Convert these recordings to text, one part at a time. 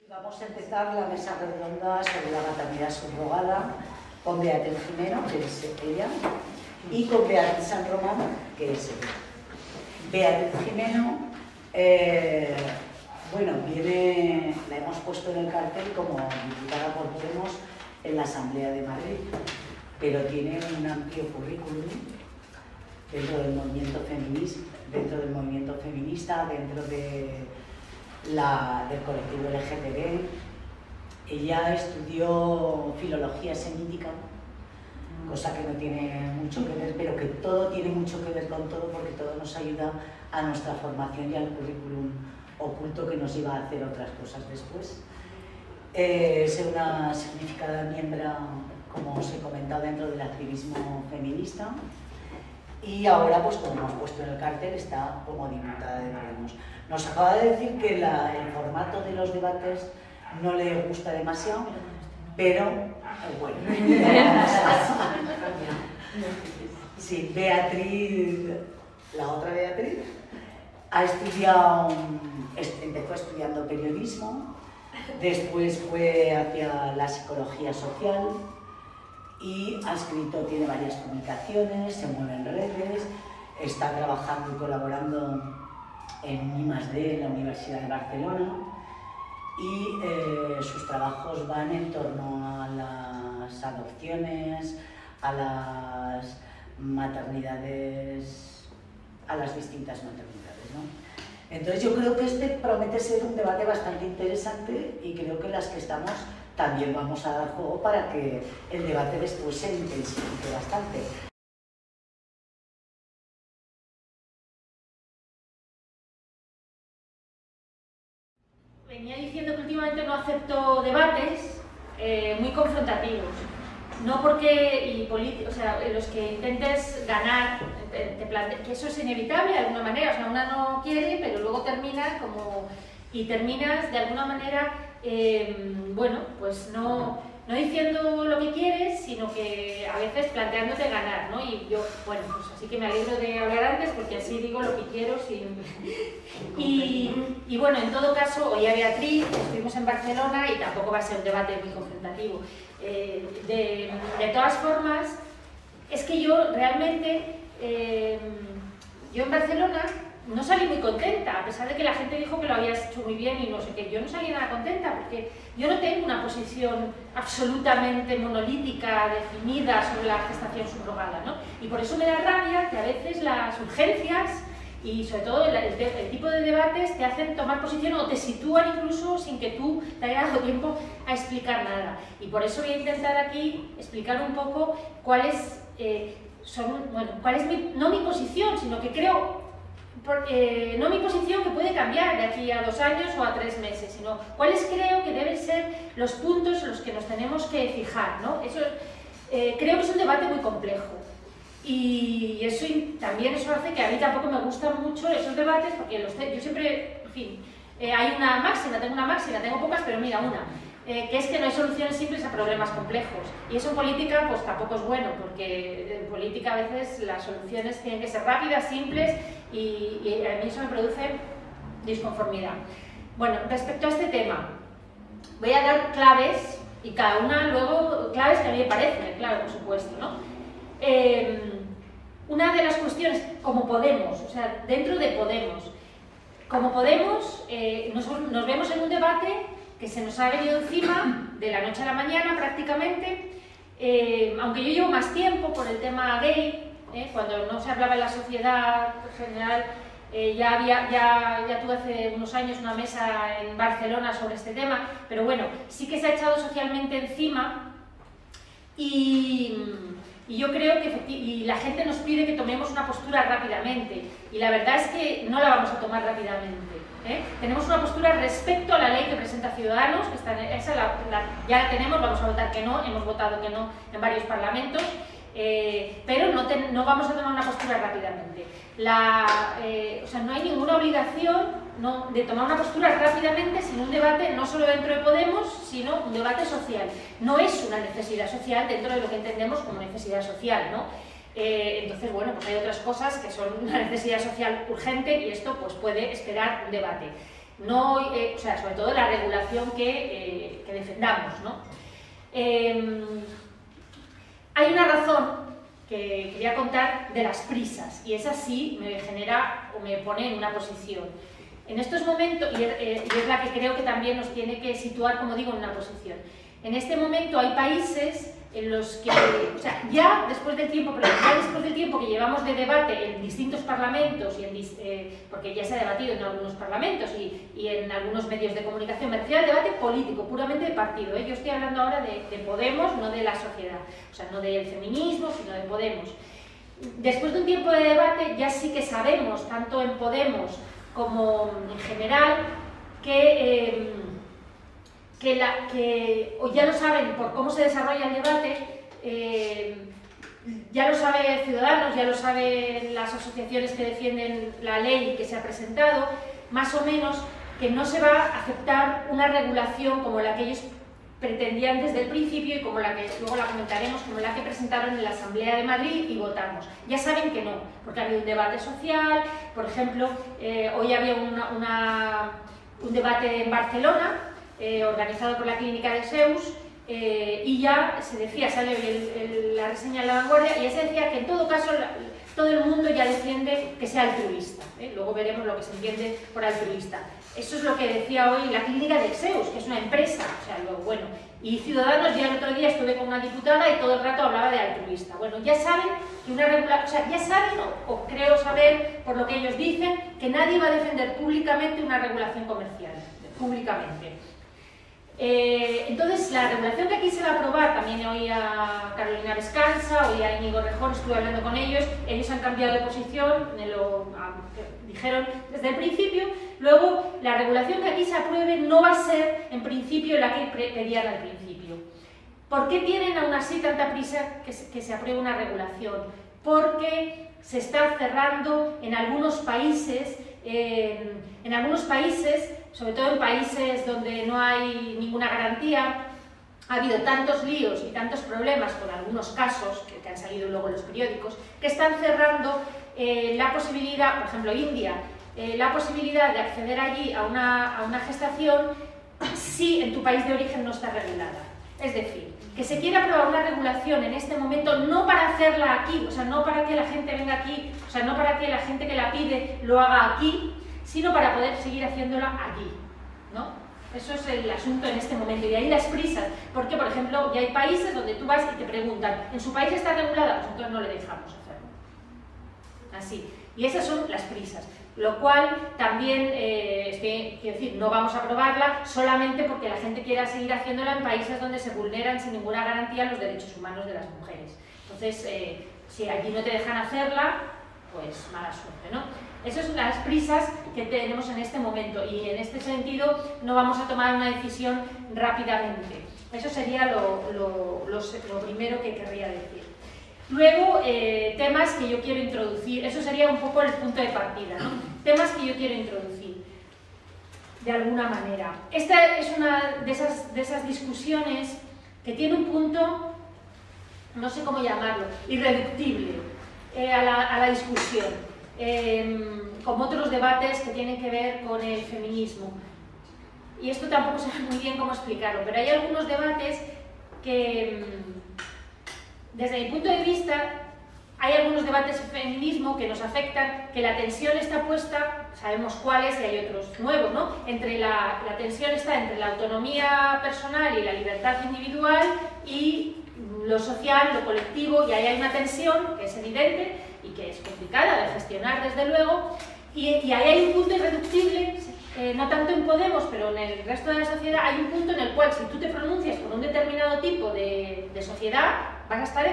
Vamos a empezar la mesa redonda sobre la maternidad subrogada con Beatriz Jimeno, que es ella, y con Beatriz San Román, que es ella. Beatriz Jimeno, bueno, la hemos puesto en el cartel como diputada por Podemos en la Asamblea de Madrid, pero tiene un amplio currículum dentro del movimiento feminista, dentro del colectivo LGTB. Ella estudió filología semítica, cosa que no tiene mucho que ver, pero que todo tiene mucho que ver con todo, porque todo nos ayuda a nuestra formación y al currículum oculto que nos iba a hacer otras cosas después. Es una significada miembro, como os he comentado, dentro del activismo feminista. Y ahora, pues como hemos puesto en el cartel, está como diputada de Podemos. Nos acaba de decir que el formato de los debates no le gusta demasiado, pero bueno. Sí, Beatriz, la otra Beatriz, empezó estudiando periodismo, después fue hacia la psicología social, y tiene varias publicaciones, se mueve en redes, está trabajando y colaborando en I+D en la Universidad de Barcelona, y sus trabajos van en torno a las adopciones, a las maternidades, a las distintas maternidades, ¿no? Entonces yo creo que este promete ser un debate bastante interesante, y creo que las que estamos también vamos a dar juego para que el debate después se intensifique bastante. Venía diciendo que últimamente no acepto debates muy confrontativos. No porque, los que intentes ganar, que eso es inevitable de alguna manera, o sea, una no quiere, pero luego terminas de alguna manera, bueno, pues no diciendo lo que quieres, sino que a veces planteándote ganar, ¿no? Y yo, bueno, pues así que me alegro de hablar antes, porque así digo lo que quiero y bueno, en todo caso, hoy a Beatriz, estuvimos en Barcelona y tampoco va a ser un debate muy confrontativo. De todas formas, es que yo realmente, yo en Barcelona no salí muy contenta, a pesar de que la gente dijo que lo habías hecho muy bien y no sé qué. Yo no salí nada contenta porque yo no tengo una posición absolutamente monolítica, definida sobre la gestación subrogada, ¿no? Y por eso me da rabia que a veces las urgencias y sobre todo el tipo de debates te hacen tomar posición o te sitúan incluso sin que tú te hayas dado tiempo a explicar nada. Y por eso voy a intentar aquí explicar un poco cuál es no mi posición, sino que creo, no mi posición que puede cambiar de aquí a 2 años o a 3 meses, sino cuáles creo que deben ser los puntos en los que nos tenemos que fijar, ¿no? Creo que es un debate muy complejo. Y también eso hace que a mí tampoco me gustan mucho esos debates, porque yo siempre, en fin, hay una máxima, tengo pocas, pero mira, una, que es que no hay soluciones simples a problemas complejos. Y eso en política pues tampoco es bueno, porque en política a veces las soluciones tienen que ser rápidas, simples, y a mí eso me produce disconformidad. Bueno, respecto a este tema, voy a dar claves, y cada una luego, claves que a mí me parecen, claro, por supuesto, ¿no? Una de las cuestiones, como Podemos, o sea, dentro de Podemos, como Podemos, nos vemos en un debate que se nos ha venido encima de la noche a la mañana prácticamente, aunque yo llevo más tiempo por el tema gay, cuando no se hablaba en la sociedad en general, ya tuve hace unos años una mesa en Barcelona sobre este tema, pero bueno, sí que se ha echado socialmente encima y yo creo que la gente nos pide que tomemos una postura rápidamente, y la verdad es que no la vamos a tomar rápidamente. Tenemos una postura respecto a la ley que presenta Ciudadanos, que ya la tenemos, vamos a votar que no, hemos votado que no en varios parlamentos, pero no vamos a tomar una postura rápidamente. O sea, no hay ninguna obligación de tomar una postura rápidamente sin un debate no solo dentro de Podemos, sino un debate social. No es una necesidad social dentro de lo que entendemos como necesidad social, ¿no? Entonces, bueno, pues hay otras cosas que son una necesidad social urgente, y esto pues puede esperar un debate. no, o sea, sobre todo la regulación que defendamos, ¿no? Hay una razón que quería contar de las prisas, y esa sí me genera o me pone en una posición. En estos momentos, y es la que creo que también nos tiene que situar, como digo, en una posición. En este momento hay países en los que, o sea, ya después del tiempo, pero ya después del tiempo que llevamos de debate en distintos parlamentos, porque ya se ha debatido en algunos parlamentos y en algunos medios de comunicación, me refiero al debate político, puramente de partido, ¿eh? Yo estoy hablando ahora de Podemos, no de la sociedad, o sea, no del feminismo, sino de Podemos. Después de un tiempo de debate ya sí que sabemos, tanto en Podemos como en general, o ya lo saben por cómo se desarrolla el debate, ya lo sabe Ciudadanos, ya lo saben las asociaciones que defienden la ley que se ha presentado, más o menos, que no se va a aceptar una regulación como la que ellos pretendían desde el principio y como la que luego la comentaremos, como la que presentaron en la Asamblea de Madrid y votamos. Ya saben que no, porque ha habido un debate social, por ejemplo, hoy había un debate en Barcelona, organizado por la Clínica de Zeus, y ya se decía, sale hoy la reseña en La Vanguardia, y ya se decía que en todo caso todo el mundo ya defiende que sea altruista, ¿eh? Luego veremos lo que se entiende por altruista. Eso es lo que decía hoy la Clínica de Zeus, que es una empresa, o sea, lo bueno. Y Ciudadanos, ya el otro día estuve con una diputada y todo el rato hablaba de altruista. Bueno, ya saben que una regulación, o sea, ya saben, o creo saber por lo que ellos dicen, que nadie va a defender públicamente una regulación comercial, públicamente. Entonces, la regulación que aquí se va a aprobar, también oí a Carolina Vescanza, oí a Íñigo Rejón, estuve hablando con ellos han cambiado de posición, dijeron desde el principio. Luego, la regulación que aquí se apruebe no va a ser, en principio, la que pedían al principio. ¿Por qué tienen aún así tanta prisa que se apruebe una regulación? Porque se está cerrando en algunos países, sobre todo en países donde no hay ninguna garantía, ha habido tantos líos y tantos problemas con algunos casos que han salido luego en los periódicos, que están cerrando la posibilidad, por ejemplo India, la posibilidad de acceder allí a una gestación si en tu país de origen no está regulada. Es decir, que se quiere aprobar una regulación en este momento no para hacerla aquí, o sea, no para que la gente venga aquí, o sea, no para que la gente que la pide lo haga aquí, sino para poder seguir haciéndola allí, ¿no? Eso es el asunto en este momento, y de ahí las prisas, porque, por ejemplo, ya hay países donde tú vas y te preguntan, ¿en su país está regulada? Pues entonces no le dejamos hacerlo. Así. Y esas son las prisas. Lo cual también, quiero decir, no vamos a aprobarla solamente porque la gente quiera seguir haciéndola en países donde se vulneran sin ninguna garantía los derechos humanos de las mujeres. Entonces, si allí no te dejan hacerla, pues mala suerte, ¿no? Esas son las prisas que tenemos en este momento, y en este sentido no vamos a tomar una decisión rápidamente. Eso sería lo primero que querría decir. Luego, temas que yo quiero introducir, eso sería un poco el punto de partida, ¿no? Temas que yo quiero introducir, de alguna manera. Esta es una de esas discusiones que tiene un punto, no sé cómo llamarlo, irreductible a la discusión, como otros debates que tienen que ver con el feminismo. Y esto tampoco sé muy bien cómo explicarlo, pero hay algunos debates que, desde mi punto de vista, hay algunos debates de feminismo que nos afectan, que la tensión está puesta, sabemos cuáles y hay otros nuevos, ¿no? La tensión está entre la autonomía personal y la libertad individual y lo social, lo colectivo, y ahí hay una tensión que es evidente y que es complicada de gestionar, desde luego, y ahí hay un punto irreductible, no tanto en Podemos, pero en el resto de la sociedad hay un punto en el cual, si tú te pronuncias por un determinado tipo de sociedad, vas a estar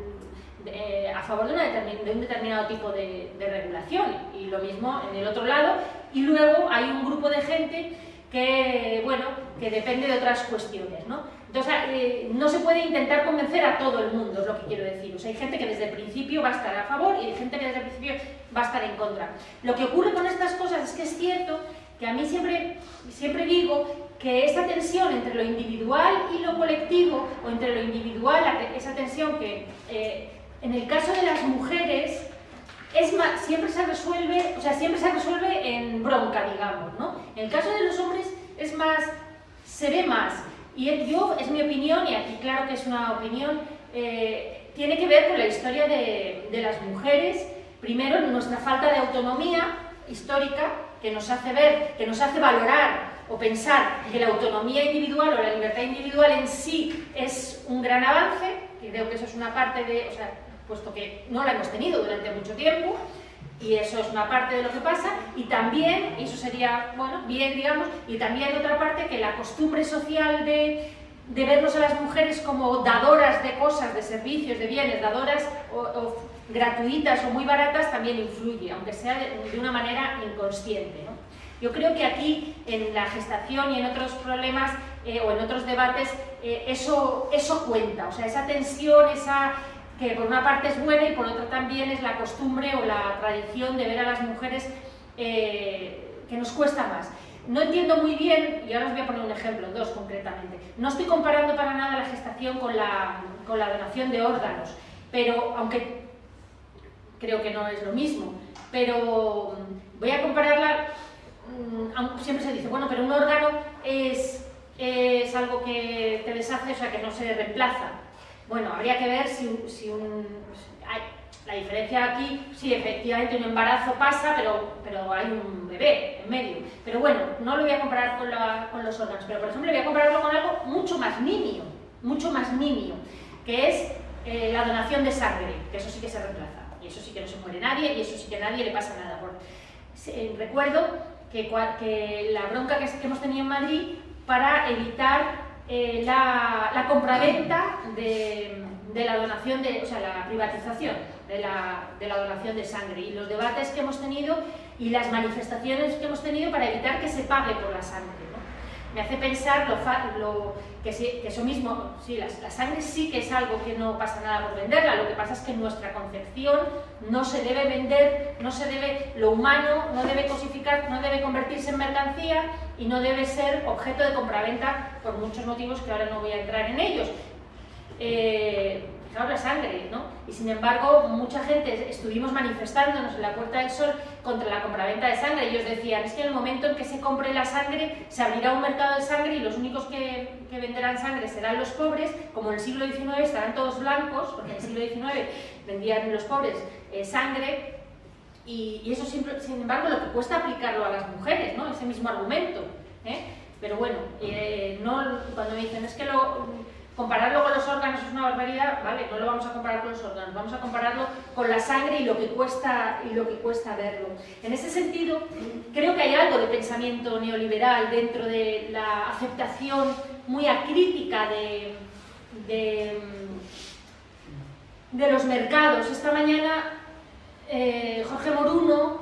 a favor de un determinado tipo de regulación, y lo mismo en el otro lado, y luego hay un grupo de gente que, bueno, que depende de otras cuestiones, ¿no? Entonces, no se puede intentar convencer a todo el mundo, es lo que quiero decir. O sea, hay gente que desde el principio va a estar a favor y hay gente que desde el principio va a estar en contra. Lo que ocurre con estas cosas es que es cierto que a mí siempre digo que esta tensión entre lo individual y lo colectivo, o entre lo individual, esa tensión que en el caso de las mujeres siempre se resuelve, o sea, siempre se resuelve en bronca, digamos, ¿no? En el caso de los hombres es más, se ve más, y es mi opinión, y aquí claro que es una opinión, tiene que ver con la historia de las mujeres, primero nuestra falta de autonomía histórica, que nos hace ver, que nos hace valorar o pensar que la autonomía individual o la libertad individual en sí es un gran avance, y creo que eso es una parte de, o sea, puesto que no la hemos tenido durante mucho tiempo, y eso es una parte de lo que pasa, y también, y eso sería, bueno, bien, digamos, y también otra parte que la costumbre social de vernos a las mujeres como dadoras de cosas, de servicios, de bienes, dadoras o gratuitas o muy baratas, también influye, aunque sea de una manera inconsciente, ¿no? Yo creo que aquí, en la gestación y en otros problemas o en otros debates, eso cuenta, o sea, esa tensión, que por una parte es buena y por otra también es la costumbre o la tradición de ver a las mujeres que nos cuesta más. No entiendo muy bien, y ahora os voy a poner un ejemplo, dos concretamente. No estoy comparando para nada la gestación con la donación de órganos, pero aunque creo que no es lo mismo, pero voy a compararla, siempre se dice, bueno, pero un órgano es algo que te deshace, o sea, que no se reemplaza. Bueno, habría que ver si la diferencia aquí, sí, efectivamente un embarazo pasa, pero hay un bebé en medio. Pero bueno, no lo voy a comparar con los órganos, pero por ejemplo voy a compararlo con algo mucho más nimio, que es la donación de sangre, que eso sí que se reemplaza, y eso sí que no se muere nadie, y eso sí que a nadie le pasa nada. Recuerdo que la bronca que hemos tenido en Madrid para evitar la compraventa de la donación, o sea, la privatización de la donación de sangre, y los debates que hemos tenido y las manifestaciones que hemos tenido para evitar que se pague por la sangre, ¿no? Me hace pensar que eso mismo, sí, la sangre sí que es algo que no pasa nada por venderla, lo que pasa es que en nuestra concepción no se debe vender, lo humano no debe cosificar, no debe convertirse en mercancía y no debe ser objeto de compraventa por muchos motivos que ahora no voy a entrar en ellos. Fijaos la sangre, ¿no? Y sin embargo, mucha gente estuvimos manifestándonos en la Puerta del Sol contra la compraventa de sangre, y ellos decían, es que en el momento en que se compre la sangre, se abrirá un mercado de sangre y los únicos que venderán sangre serán los pobres, como en el siglo XIX estarán todos blancos, porque en el siglo XIX vendían los pobres sangre, y eso sin embargo lo que cuesta aplicarlo a las mujeres, ¿no? Ese mismo argumento, ¿eh? Pero bueno, cuando me dicen, es que compararlo con los órganos es una barbaridad, vale, no lo vamos a comparar con los órganos, vamos a compararlo con la sangre y lo que cuesta verlo. En ese sentido, creo que hay algo de pensamiento neoliberal dentro de la aceptación muy acrítica de los mercados. Esta mañana Jorge Moruno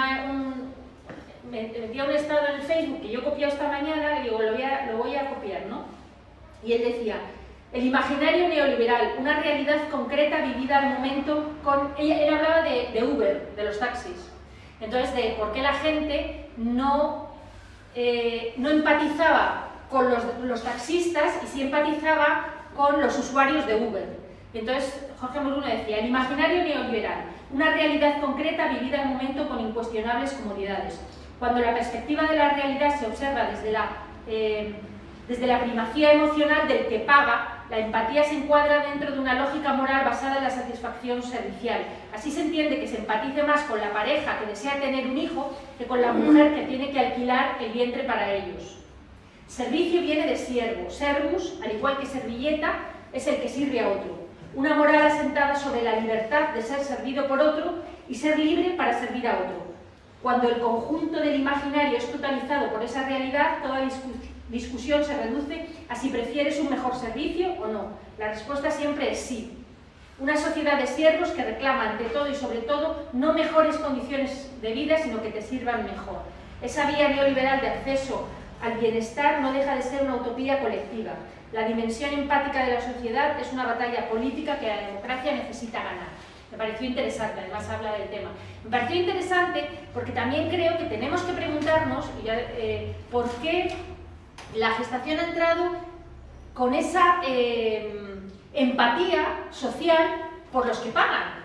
metía un estado en el Facebook que yo he copiado esta mañana, y digo, lo voy a copiar, ¿no? Y él decía, el imaginario neoliberal, una realidad concreta vivida al momento él hablaba de Uber, de los taxis. Entonces, de por qué la gente no empatizaba con los taxistas y sí empatizaba con los usuarios de Uber. Y entonces, Jorge Moruno decía, el imaginario neoliberal, una realidad concreta vivida al momento con incuestionables comodidades. Cuando la perspectiva de la realidad se observa desde la primacía emocional del que paga, la empatía se encuadra dentro de una lógica moral basada en la satisfacción servicial. Así se entiende que se empatice más con la pareja que desea tener un hijo que con la mujer que tiene que alquilar el vientre para ellos. Servicio viene de siervo, servus, al igual que servilleta, es el que sirve a otro. Una moral asentada sobre la libertad de ser servido por otro y ser libre para servir a otro. Cuando el conjunto del imaginario es totalizado por esa realidad, toda discusión se reduce a si prefieres un mejor servicio o no. La respuesta siempre es sí. Una sociedad de siervos que reclama ante todo y sobre todo no mejores condiciones de vida, sino que te sirvan mejor. Esa vía neoliberal de acceso al bienestar no deja de ser una utopía colectiva. La dimensión empática de la sociedad es una batalla política que la democracia necesita ganar. Me pareció interesante, además habla del tema. Me pareció interesante porque también creo que tenemos que preguntarnos por qué la gestación ha entrado con esa empatía social por los que pagan.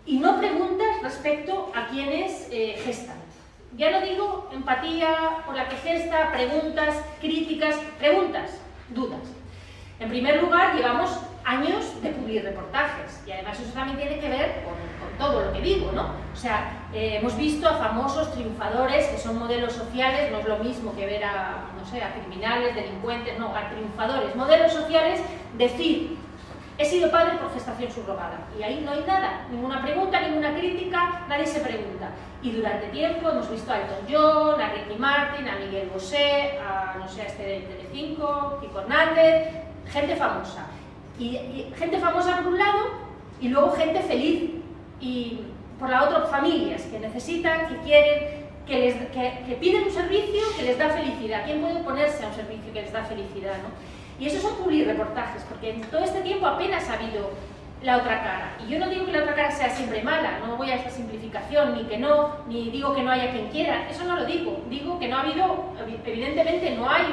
y no preguntas respecto a quienes gestan. Ya no digo empatía por la que gesta, preguntas, críticas, preguntas, dudas. En primer lugar, llevamos años de publirreportajes y además eso también tiene que ver con todo lo que digo, ¿no? O sea, hemos visto a famosos triunfadores que son modelos sociales, no es lo mismo que ver a, no sé, a criminales, delincuentes, no, a triunfadores, modelos sociales, decir, he sido padre por gestación subrogada. Y ahí no hay nada, ninguna pregunta, ninguna crítica, nadie se pregunta. Y durante tiempo hemos visto a Elton John, a Ricky Martin, a Miguel Bosé, a, no sé, a este de Telecinco, Kiko Hernández, gente famosa. Y gente famosa por un lado, y luego gente feliz. Y por la otra, familias que necesitan, que quieren, que piden un servicio que les da felicidad. ¿Quién puede oponerse a un servicio que les da felicidad, no? Y esos son publirreportajes, porque en todo este tiempo apenas ha habido la otra cara. Y yo no digo que la otra cara sea siempre mala, no voy a esta simplificación, ni digo que no haya quien quiera, eso no lo digo. Digo que no ha habido, evidentemente no hay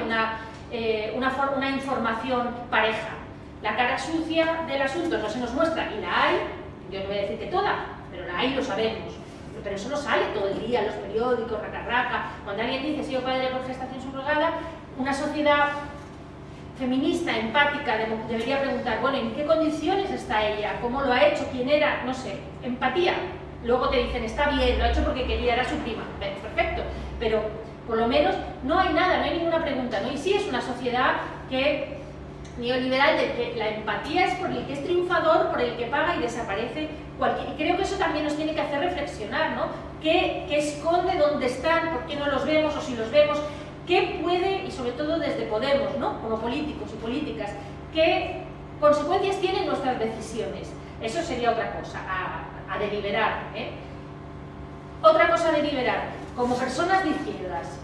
una información pareja. La cara sucia del asunto no se nos muestra, y la hay, yo no voy a decir que toda, pero la hay, lo sabemos. Pero eso no sale todo el día en los periódicos, raca. Cuando alguien dice, he sido padre por gestación subrogada, una sociedad feminista, empática, debería preguntar, bueno, ¿en qué condiciones está ella? ¿Cómo lo ha hecho? ¿Quién era? No sé, empatía. Luego te dicen, está bien, lo ha hecho porque quería, era su prima. Perfecto, pero por lo menos no hay nada, no hay ninguna pregunta, ¿no? Y sí es una sociedad neoliberal de que la empatía es por el que es triunfador, por el que paga y desaparece cualquier... Y creo que eso también nos tiene que hacer reflexionar, ¿no? ¿Qué esconde dónde están? ¿Por qué no los vemos? O si los vemos, ¿qué puede, y sobre todo desde Podemos, ¿no? Como políticos y políticas, qué consecuencias tienen nuestras decisiones? Eso sería otra cosa, a deliberar, ¿eh? Otra cosa a deliberar, como personas de izquierdas.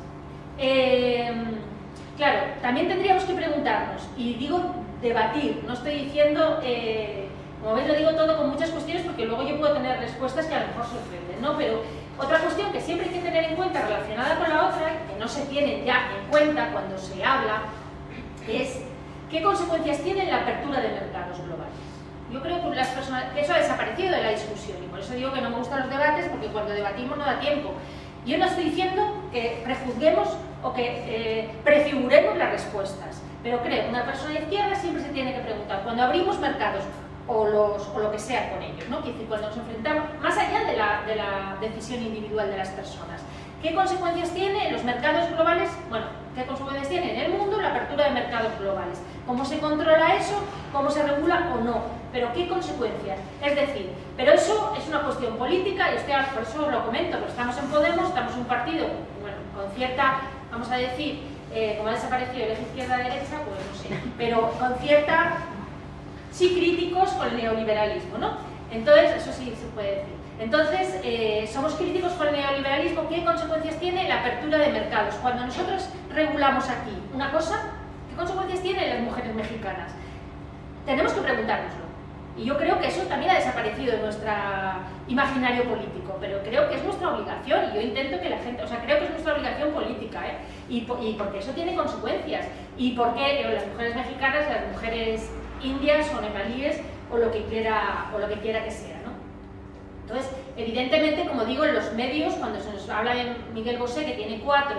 Claro, también tendríamos que preguntarnos, y digo debatir, no estoy diciendo, como veis lo digo todo con muchas cuestiones porque luego yo puedo tener respuestas que a lo mejor sorprenden, ¿no? Pero otra cuestión que siempre hay que tener en cuenta relacionada con la otra, que no se tienen ya en cuenta cuando se habla, es qué consecuencias tiene la apertura de mercados globales. Yo creo que eso ha desaparecido de la discusión y por eso digo que no me gustan los debates, porque cuando debatimos no da tiempo. Yo no estoy diciendo que prejuzguemos o que prefiguremos las respuestas, pero creo que una persona de izquierda siempre se tiene que preguntar, cuando abrimos mercados o lo que sea con ellos, ¿no? Es decir, cuando nos enfrentamos, más allá de la decisión individual de las personas, ¿qué consecuencias tiene los mercados globales? Bueno, ¿qué consecuencias tiene en el mundo la apertura de mercados globales? ¿Cómo se controla eso? ¿Cómo se regula o no? ¿Pero qué consecuencias? Es decir, pero eso es una cuestión política y por eso lo comento, porque estamos en Podemos, estamos en un partido, bueno, con cierta, vamos a decir, como ha desaparecido el eje izquierda-derecha, pues no sé, pero con cierta, sí, críticos con el neoliberalismo, ¿no? Entonces, eso sí se puede decir. Entonces, somos críticos con el neoliberalismo. ¿Qué consecuencias tiene la apertura de mercados? Cuando nosotros regulamos aquí una cosa, ¿qué consecuencias tienen las mujeres mexicanas? Tenemos que preguntárnoslo. Y yo creo que eso también ha desaparecido de nuestro imaginario político, pero creo que es nuestra obligación y yo intento que la gente, o sea, creo que es nuestra obligación política, ¿eh? Y porque eso tiene consecuencias. Y porque las mujeres mexicanas, las mujeres indias o nepalíes o lo que quiera que sea, ¿no? Entonces, evidentemente, como digo, en los medios, cuando se nos habla de Miguel Bosé, que tiene 4,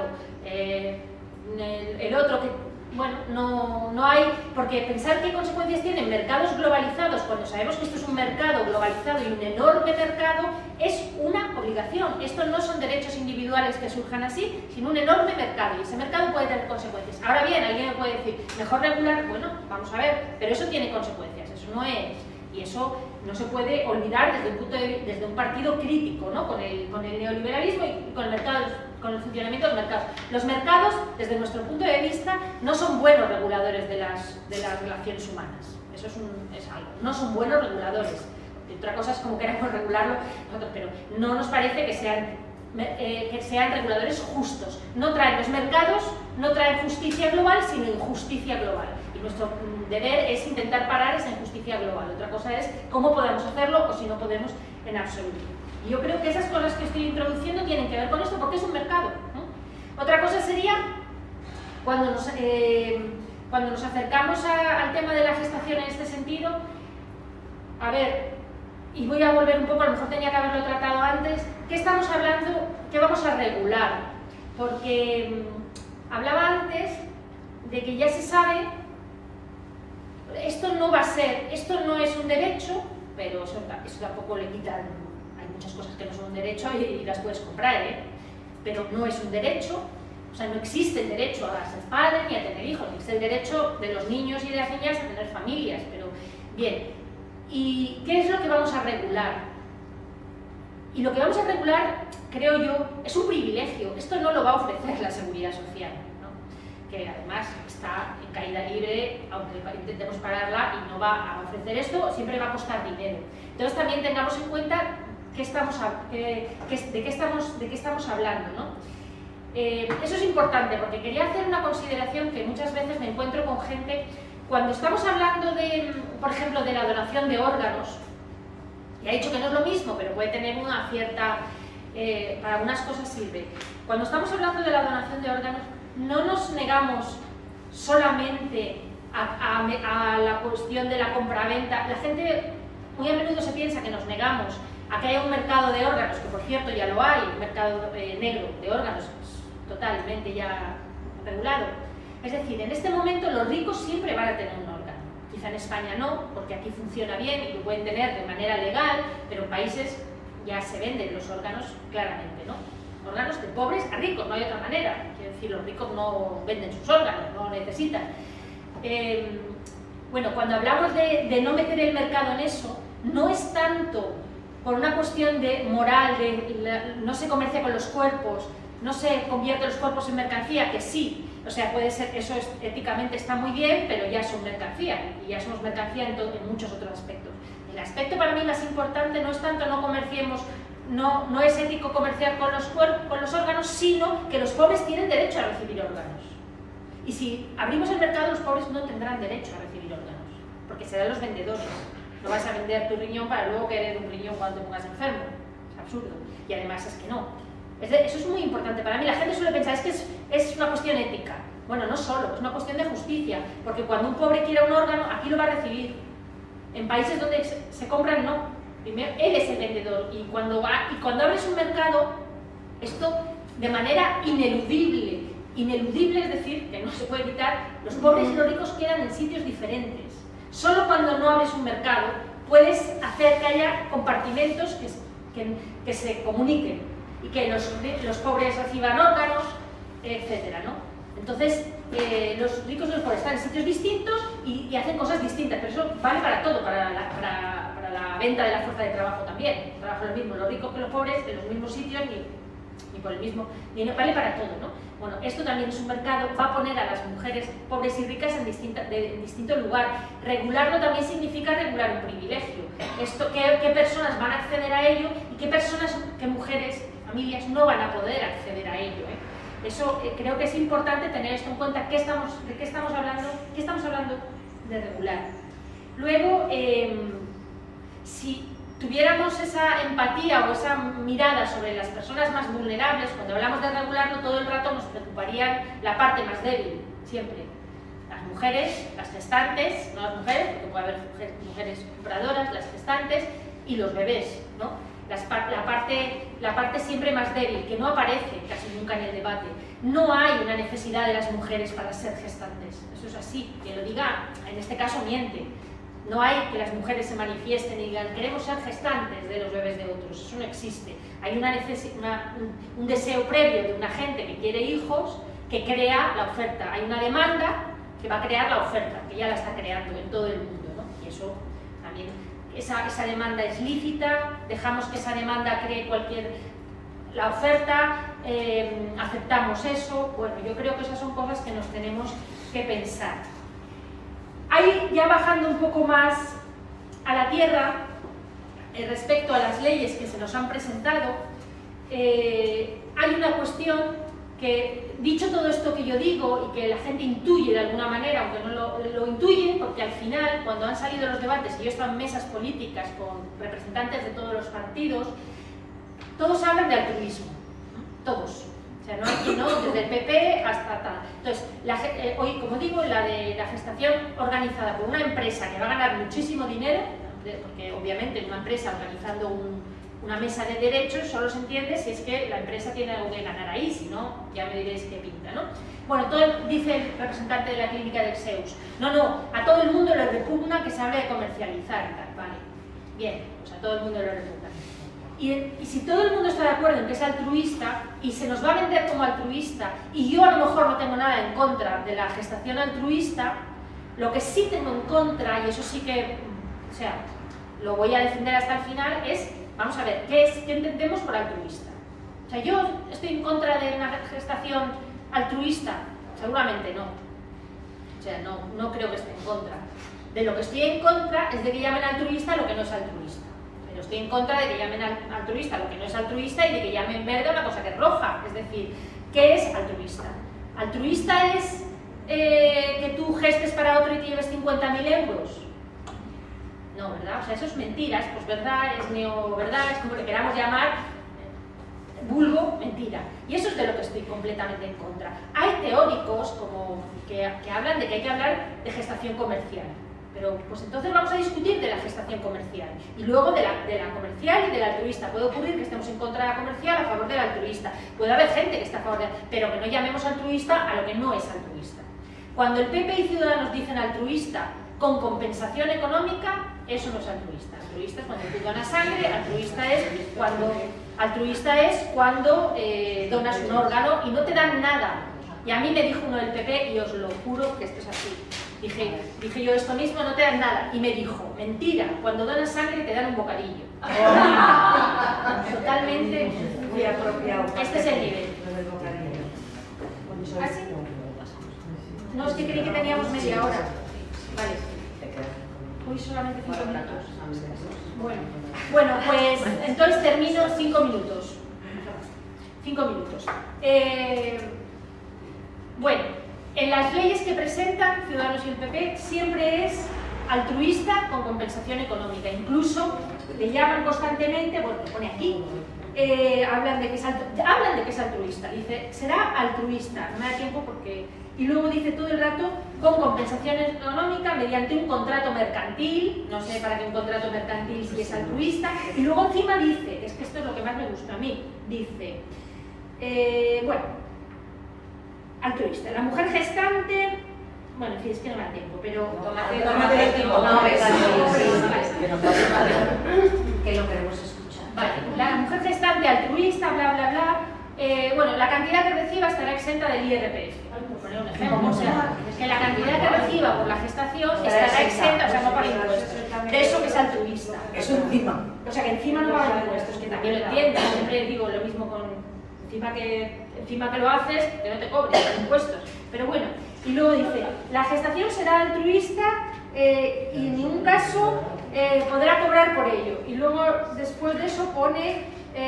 el otro que, bueno, no hay, porque pensar qué consecuencias tienen mercados globalizados, cuando sabemos que esto es un mercado globalizado y un enorme mercado, es una obligación. Esto no son derechos individuales que surjan así, sino un enorme mercado, y ese mercado puede tener consecuencias. Ahora bien, alguien me puede decir, mejor regular, bueno, vamos a ver, pero eso tiene consecuencias, eso no es... Y eso no se puede olvidar desde un partido crítico, ¿no? Con el neoliberalismo y con el mercado, con el funcionamiento del mercado. Los mercados, desde nuestro punto de vista, no son buenos reguladores de las relaciones humanas. Eso es algo. No son buenos reguladores. Y otra cosa es como queremos regularlo nosotros, pero no nos parece que sean reguladores justos. Los mercados no traen justicia global, sino injusticia global. Nuestro deber es intentar parar esa injusticia global. Otra cosa es cómo podemos hacerlo o si no podemos en absoluto. Y yo creo que esas cosas que estoy introduciendo tienen que ver con esto porque es un mercado, ¿no? Otra cosa sería cuando nos acercamos al tema de la gestación en este sentido, a ver, y voy a volver un poco, a lo mejor tenía que haberlo tratado antes, ¿qué estamos hablando? ¿Qué vamos a regular? Porque hablaba antes de que ya se sabe, esto no va a ser, esto no es un derecho, pero eso tampoco le quitan, hay muchas cosas que no son un derecho y las puedes comprar, pero no es un derecho, o sea, no existe el derecho a ser padre ni a tener hijos, existe el derecho de los niños y de las niñas a tener familias, pero bien. ¿Y qué es lo que vamos a regular? Y lo que vamos a regular, creo yo, es un privilegio. Esto no lo va a ofrecer la Seguridad Social, ¿no? Que además está en caída libre, aunque intentemos pararla, y no va a ofrecer esto, siempre va a costar dinero. Entonces también tengamos en cuenta de qué estamos hablando, ¿no? Eso es importante, porque quería hacer una consideración que muchas veces me encuentro con gente. Cuando estamos hablando de, por ejemplo, de la donación de órganos, ya he dicho que no es lo mismo, pero puede tener una cierta, para algunas cosas sirve. Cuando estamos hablando de la donación de órganos, no nos negamos solamente a la cuestión de la compraventa. La gente muy a menudo se piensa que nos negamos a que haya un mercado de órganos, que por cierto ya lo hay, un mercado negro de órganos totalmente ya regulado. Es decir, en este momento los ricos siempre van a tener un órgano. Quizá en España no, porque aquí funciona bien y lo pueden tener de manera legal, pero en países ya se venden los órganos claramente, ¿no? Órganos de pobres a ricos, no hay otra manera. Quiero decir, los ricos no venden sus órganos, no necesitan. Bueno, cuando hablamos de no meter el mercado en eso, no es tanto por una cuestión de moral, no se comercia con los cuerpos, no se convierte los cuerpos en mercancía, que sí. O sea, puede ser que eso éticamente está muy bien, pero ya son mercancía, y ya somos mercancía en muchos otros aspectos. El aspecto para mí más importante no es tanto no comerciemos, no es ético comerciar con los órganos, sino que los pobres tienen derecho a recibir órganos. Y si abrimos el mercado, los pobres no tendrán derecho a recibir órganos, porque serán los vendedores. No vas a vender tu riñón para luego querer un riñón cuando te pongas enfermo. Es absurdo. Y además es que no. Eso es muy importante para mí. La gente suele pensar, es que es una cuestión ética. Bueno, no solo, es una cuestión de justicia, porque cuando un pobre quiera un órgano, aquí lo va a recibir. En países donde se compran, no. Primero, él es el vendedor, y cuando abres un mercado, esto de manera ineludible, es decir, que no se puede quitar, los pobres y los ricos quedan en sitios diferentes. Solo cuando no abres un mercado puedes hacer que haya compartimentos que se comuniquen, y que los pobres reciban órganos, etcétera, ¿no? Entonces, los ricos y los pobres están en sitios distintos y hacen cosas distintas, pero eso vale para todo, para la venta de la fuerza de trabajo también. Trabajan lo mismo los ricos que los pobres en los mismos sitios ni por el mismo dinero, vale para todo, ¿no? Bueno, esto también es un mercado, va a poner a las mujeres pobres y ricas en distinto lugar. Regularlo también significa regular un privilegio. ¿Qué personas van a acceder a ello y qué mujeres, familias no van a poder acceder a ello? Eso creo que es importante tener esto en cuenta. ¿De qué estamos hablando? ¿Qué estamos hablando? De regular. Luego, si tuviéramos esa empatía o esa mirada sobre las personas más vulnerables, cuando hablamos de regularlo, todo el rato nos preocuparía la parte más débil, siempre. Las mujeres, las gestantes, no las mujeres, porque puede haber mujeres compradoras, las gestantes y los bebés, ¿no? La parte siempre más débil, que no aparece casi nunca en el debate. No hay una necesidad de las mujeres para ser gestantes, eso es así. Quien lo diga, en este caso, miente. No hay que las mujeres se manifiesten y digan queremos ser gestantes de los bebés de otros, eso no existe. Hay un deseo previo de una gente que quiere hijos que crea la oferta. Hay una demanda que va a crear la oferta, que ya la está creando en todo el mundo, ¿no? Y eso también, esa demanda es lícita, dejamos que esa demanda cree la oferta, aceptamos eso. Bueno, yo creo que esas son cosas que nos tenemos que pensar. Ahí, ya bajando un poco más a la tierra, respecto a las leyes que se nos han presentado, hay una cuestión que, dicho todo esto que yo digo y que la gente intuye de alguna manera, aunque no lo intuye, porque al final, cuando han salido los debates, y yo he estado en mesas políticas con representantes de todos los partidos, todos hablan de altruismo, ¿no? Todos. O sea, no hay quien no, desde el PP hasta tal. Entonces, hoy, como digo, la de la gestación organizada por una empresa que va a ganar muchísimo dinero, porque obviamente en una empresa organizando una mesa de derechos solo se entiende si es que la empresa tiene algo que ganar ahí, si no, ya me diréis qué pinta, ¿no? Bueno, dice el representante de la clínica del Zeus, no, a todo el mundo le repugna que se hable de comercializar y tal, vale, bien, pues a todo el mundo le repugna. Y si todo el mundo está de acuerdo en que es altruista y se nos va a vender como altruista y yo a lo mejor no tengo nada en contra de la gestación altruista, lo que sí tengo en contra, y eso sí que, o sea, lo voy a defender hasta el final, es, vamos a ver, ¿qué entendemos por altruista? O sea, yo estoy en contra de una gestación altruista, seguramente no. O sea, no creo que esté en contra. De lo que estoy en contra es de que llamen altruista lo que no es altruista. Pero estoy en contra de que llamen altruista lo que no es altruista y de que llamen verde una cosa que es roja. Es decir, ¿qué es altruista? Altruista es que tú gestes para otro y te lleves 50.000 euros. No, ¿verdad? O sea, eso es mentira, pues verdad, es neo-verdad, es como le queramos llamar, vulgo, mentira. Y eso es de lo que estoy completamente en contra. Hay teóricos como que hablan de que hay que hablar de gestación comercial. Pero pues entonces vamos a discutir de la gestación comercial y luego de la comercial y de la altruista. Puede ocurrir que estemos en contra de la comercial a favor de la altruista. Puede haber gente que está a favor de pero que no llamemos altruista a lo que no es altruista. Cuando el PP y Ciudadanos dicen altruista con compensación económica, eso no es altruista. Altruista es cuando tú donas sangre, altruista es cuando donas un órgano y no te dan nada. Y a mí me dijo uno del PP, y os lo juro que esto es así. Dije yo esto mismo, no te dan nada. Y me dijo, mentira, cuando donas sangre te dan un bocadillo. Totalmente muy apropiado. Este es el nivel. ¿Ah, sí? No, es que creí que teníamos media hora. Vale. Hoy solamente 5 minutos. Bueno, pues entonces termino 5 minutos. 5 minutos. Bueno, en las leyes que presentan Ciudadanos y el PP siempre es altruista con compensación económica. Incluso le llaman constantemente, bueno, lo pone aquí, hablan de que es altruista. Dice, será altruista, no me da tiempo porque... Y luego dice todo el rato con compensación económica mediante un contrato mercantil, no sé para qué un contrato mercantil si es altruista, y luego encima dice, es que esto es lo que más me gusta a mí, dice, bueno, altruista, la mujer gestante, bueno, en fin, es que no me da tiempo, pero... Tómate el tiempo, que lo queremos escuchar. Vale, la mujer gestante altruista, bla, bla, bla, bueno, la cantidad que reciba estará exenta del IRPF. Por poner un ejemplo, o sea, que la cantidad que reciba por la gestación estará exenta, o sea, no paga impuestos. De eso que es altruista. Eso encima. O sea, que encima no paga impuestos, que también lo entiendo. Siempre digo lo mismo con encima que lo haces, que no te cobres los impuestos. Pero bueno, y luego dice, la gestación será altruista y en ningún caso podrá cobrar por ello. Y luego, después de eso, pone...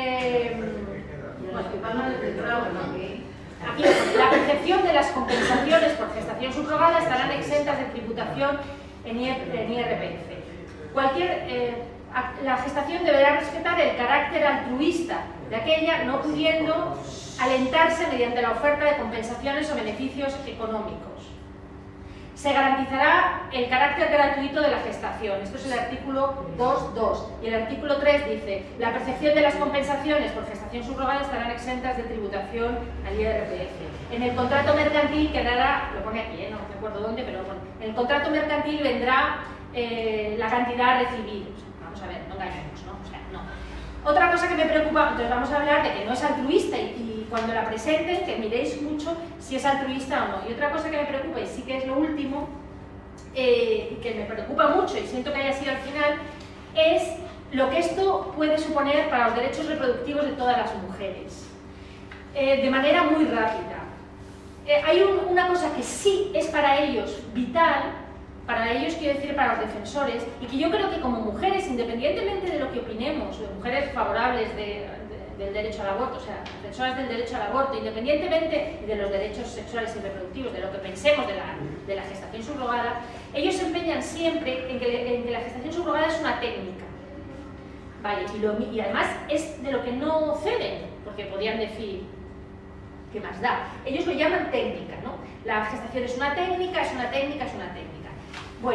aquí, la percepción de las compensaciones por gestación subrogada estarán exentas de tributación en IRPF. La gestación deberá respetar el carácter altruista de aquella, no pudiendo alentarse mediante la oferta de compensaciones o beneficios económicos. Se garantizará el carácter gratuito de la gestación. Esto es el artículo 2.2. Y el artículo 3 dice, la percepción de las compensaciones por gestación subrogada estarán exentas de tributación al IRPF. En el contrato mercantil quedará, lo pone aquí, no me acuerdo dónde, pero bueno, en el contrato mercantil vendrá la cantidad a recibir. O sea, vamos a ver, no engañemos, ¿no? O sea, no. Otra cosa que me preocupa, entonces vamos a hablar de que no es altruista y cuando la presenten, que miréis mucho si es altruista o no. Y otra cosa que me preocupa, y sí que es lo último, y que me preocupa mucho y siento que haya sido al final, es lo que esto puede suponer para los derechos reproductivos de todas las mujeres. De manera muy rápida. Hay una cosa que sí es para ellos vital, para ellos quiero decir para los defensores, y que yo creo que como mujeres, independientemente de lo que opinemos, de mujeres favorables del derecho al aborto, o sea, defensoras del derecho al aborto, independientemente de los derechos sexuales y reproductivos, de lo que pensemos de la gestación subrogada, ellos se empeñan siempre en que la gestación subrogada es una técnica. Vale, y además es de lo que no ceden, porque podrían decir, ¿qué más da? Ellos lo llaman técnica, ¿no? La gestación es una técnica, es una técnica, es una técnica. Bueno,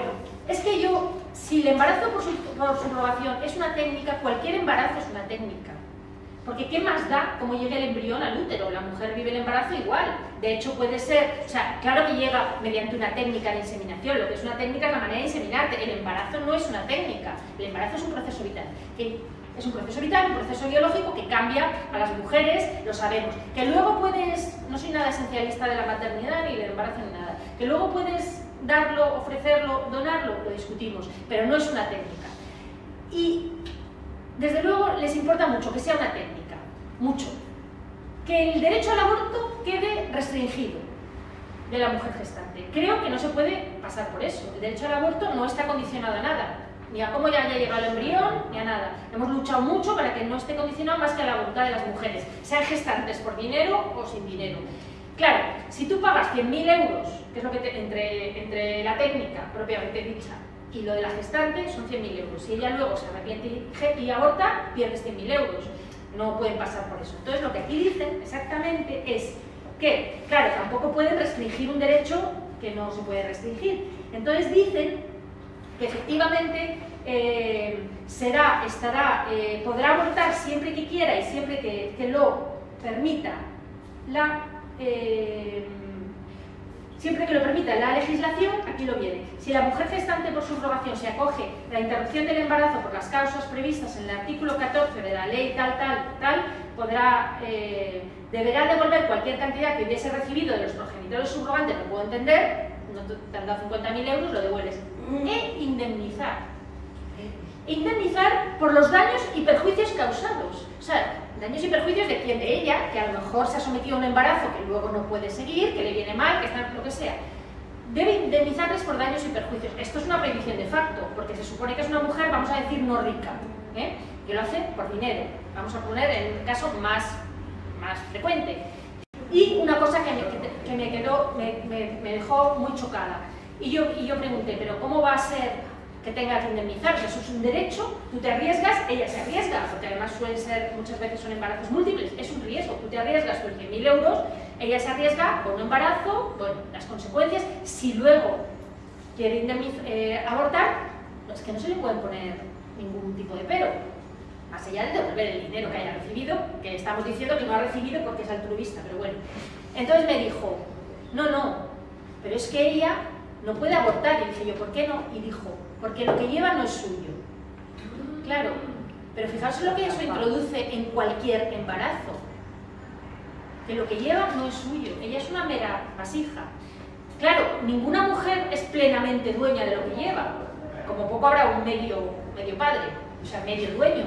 Es que si el embarazo por subrogación es una técnica, cualquier embarazo es una técnica. Porque ¿qué más da cómo llega el embrión al útero? La mujer vive el embarazo igual. De hecho, puede ser, o sea, claro que llega mediante una técnica de inseminación. Lo que es una técnica es la manera de inseminarte. El embarazo no es una técnica. El embarazo es un proceso vital. Es un proceso vital, un proceso biológico que cambia a las mujeres, lo sabemos. Que luego puedes, no soy nada esencialista de la maternidad ni del embarazo ni nada, que luego puedes darlo, ofrecerlo, donarlo, lo discutimos, pero no es una técnica. Y desde luego les importa mucho que sea una técnica, mucho. Que el derecho al aborto quede restringido de la mujer gestante. Creo que no se puede pasar por eso. El derecho al aborto no está condicionado a nada, ni a cómo ya haya llegado el embrión, ni a nada. Hemos luchado mucho para que no esté condicionado más que a la voluntad de las mujeres, sean gestantes por dinero o sin dinero. Claro, si tú pagas 100.000 euros, que es lo que entre la técnica propiamente dicha y lo de la gestante, son 100.000 euros. Si ella luego se arrepiente y aborta, pierdes 100.000 euros. No pueden pasar por eso. Entonces, lo que aquí dicen exactamente es que, claro, tampoco pueden restringir un derecho que no se puede restringir. Entonces dicen que efectivamente podrá abortar siempre que quiera y siempre que lo permita siempre que lo permita la legislación, aquí lo viene. Si la mujer gestante por subrogación se acoge a la interrupción del embarazo por las causas previstas en el artículo 14 de la ley tal, deberá devolver cualquier cantidad que hubiese recibido de los progenitores subrogantes, lo puedo entender, no te han dado 50.000 euros, lo devuelves. E indemnizar. Indemnizar por los daños y perjuicios causados. O sea, daños y perjuicios de quién, de ella, que a lo mejor se ha sometido a un embarazo que luego no puede seguir, que le viene mal, que está lo que sea. Debe indemnizarles por daños y perjuicios. Esto es una prohibición de facto, porque se supone que es una mujer, vamos a decir, no rica, que lo hace por dinero. Vamos a poner en un caso más frecuente. Y una cosa que me dejó muy chocada. Y yo pregunté, ¿pero cómo va a ser que tenga que indemnizarse? Eso es un derecho, tú te arriesgas, ella se arriesga, porque además muchas veces son embarazos múltiples, es un riesgo, tú te arriesgas por 100.000 euros, ella se arriesga por un embarazo, bueno, las consecuencias, si luego quiere abortar, es que no se le pueden poner ningún tipo de pero, más allá de devolver el dinero que haya recibido, que estamos diciendo que no ha recibido porque es altruista, pero bueno. Entonces me dijo, no, pero es que ella no puede abortar. Y dije yo, ¿por qué no? Y dijo, porque lo que lleva no es suyo. Claro, pero fijaos en lo que eso introduce en cualquier embarazo. Que lo que lleva no es suyo, ella es una mera vasija. Claro, ninguna mujer es plenamente dueña de lo que lleva. Como poco habrá un medio padre, o sea, medio dueño.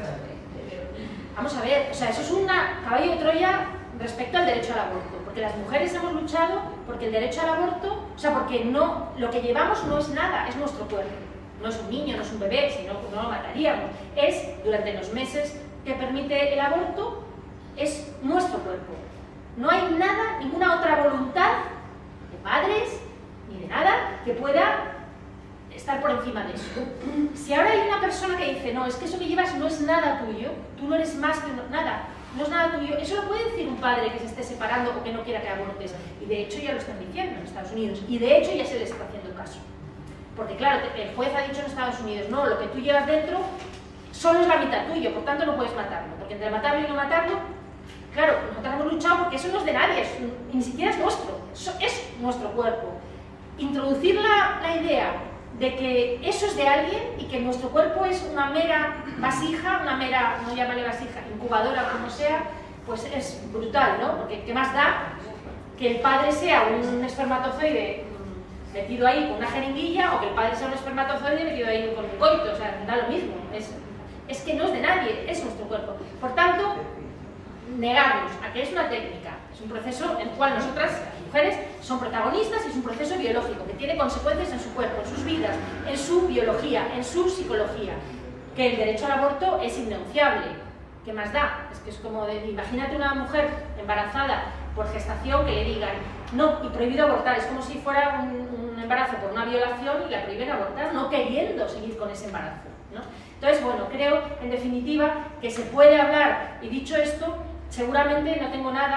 Vamos a ver, o sea, eso es un caballo de Troya respecto al derecho al aborto. Porque las mujeres hemos luchado porque el derecho al aborto, o sea, porque lo que llevamos no es nada, es nuestro cuerpo. No es un niño, no es un bebé, si no, no lo mataríamos. Es, durante los meses que permite el aborto, es nuestro cuerpo. No hay nada, ninguna otra voluntad de padres, ni de nada, que pueda estar por encima de eso. Si ahora hay una persona que dice, no, es que eso que llevas no es nada tuyo, tú no eres más que nada, no es nada tuyo, eso lo puede decir un padre que se esté separando o que no quiera que abortes, y de hecho ya lo están diciendo en Estados Unidos, y de hecho ya se les está haciendo caso. Porque claro, el juez ha dicho en Estados Unidos, no, lo que tú llevas dentro solo es la mitad tuyo, por tanto no puedes matarlo, porque entre matarlo y no matarlo, claro, nosotros hemos luchado porque eso no es de nadie, ni siquiera es nuestro, es nuestro cuerpo. Introducir la idea de que eso es de alguien y que nuestro cuerpo es una mera vasija, una mera, no llamarle vasija, incubadora, como sea, pues es brutal, ¿no? Porque ¿qué más da que el padre sea un espermatozoide metido ahí con una jeringuilla o que el padre sea un espermatozoide metido ahí con un coito? O sea, da lo mismo, es que no es de nadie, es nuestro cuerpo. Por tanto, negarnos a que es una técnica, es un proceso en el cual nosotras, las mujeres, son protagonistas y es un proceso biológico que tiene consecuencias en su cuerpo, en sus vidas, en su biología, en su psicología. Que el derecho al aborto es indenunciable. ¿Qué más da? Es que es como imagínate una mujer embarazada por gestación que le digan no, y prohibido abortar, es como si fuera un embarazo por una violación y la prohíben abortar, no queriendo seguir con ese embarazo, ¿no? Entonces, bueno, creo, en definitiva, que se puede hablar, y dicho esto, seguramente no tengo nada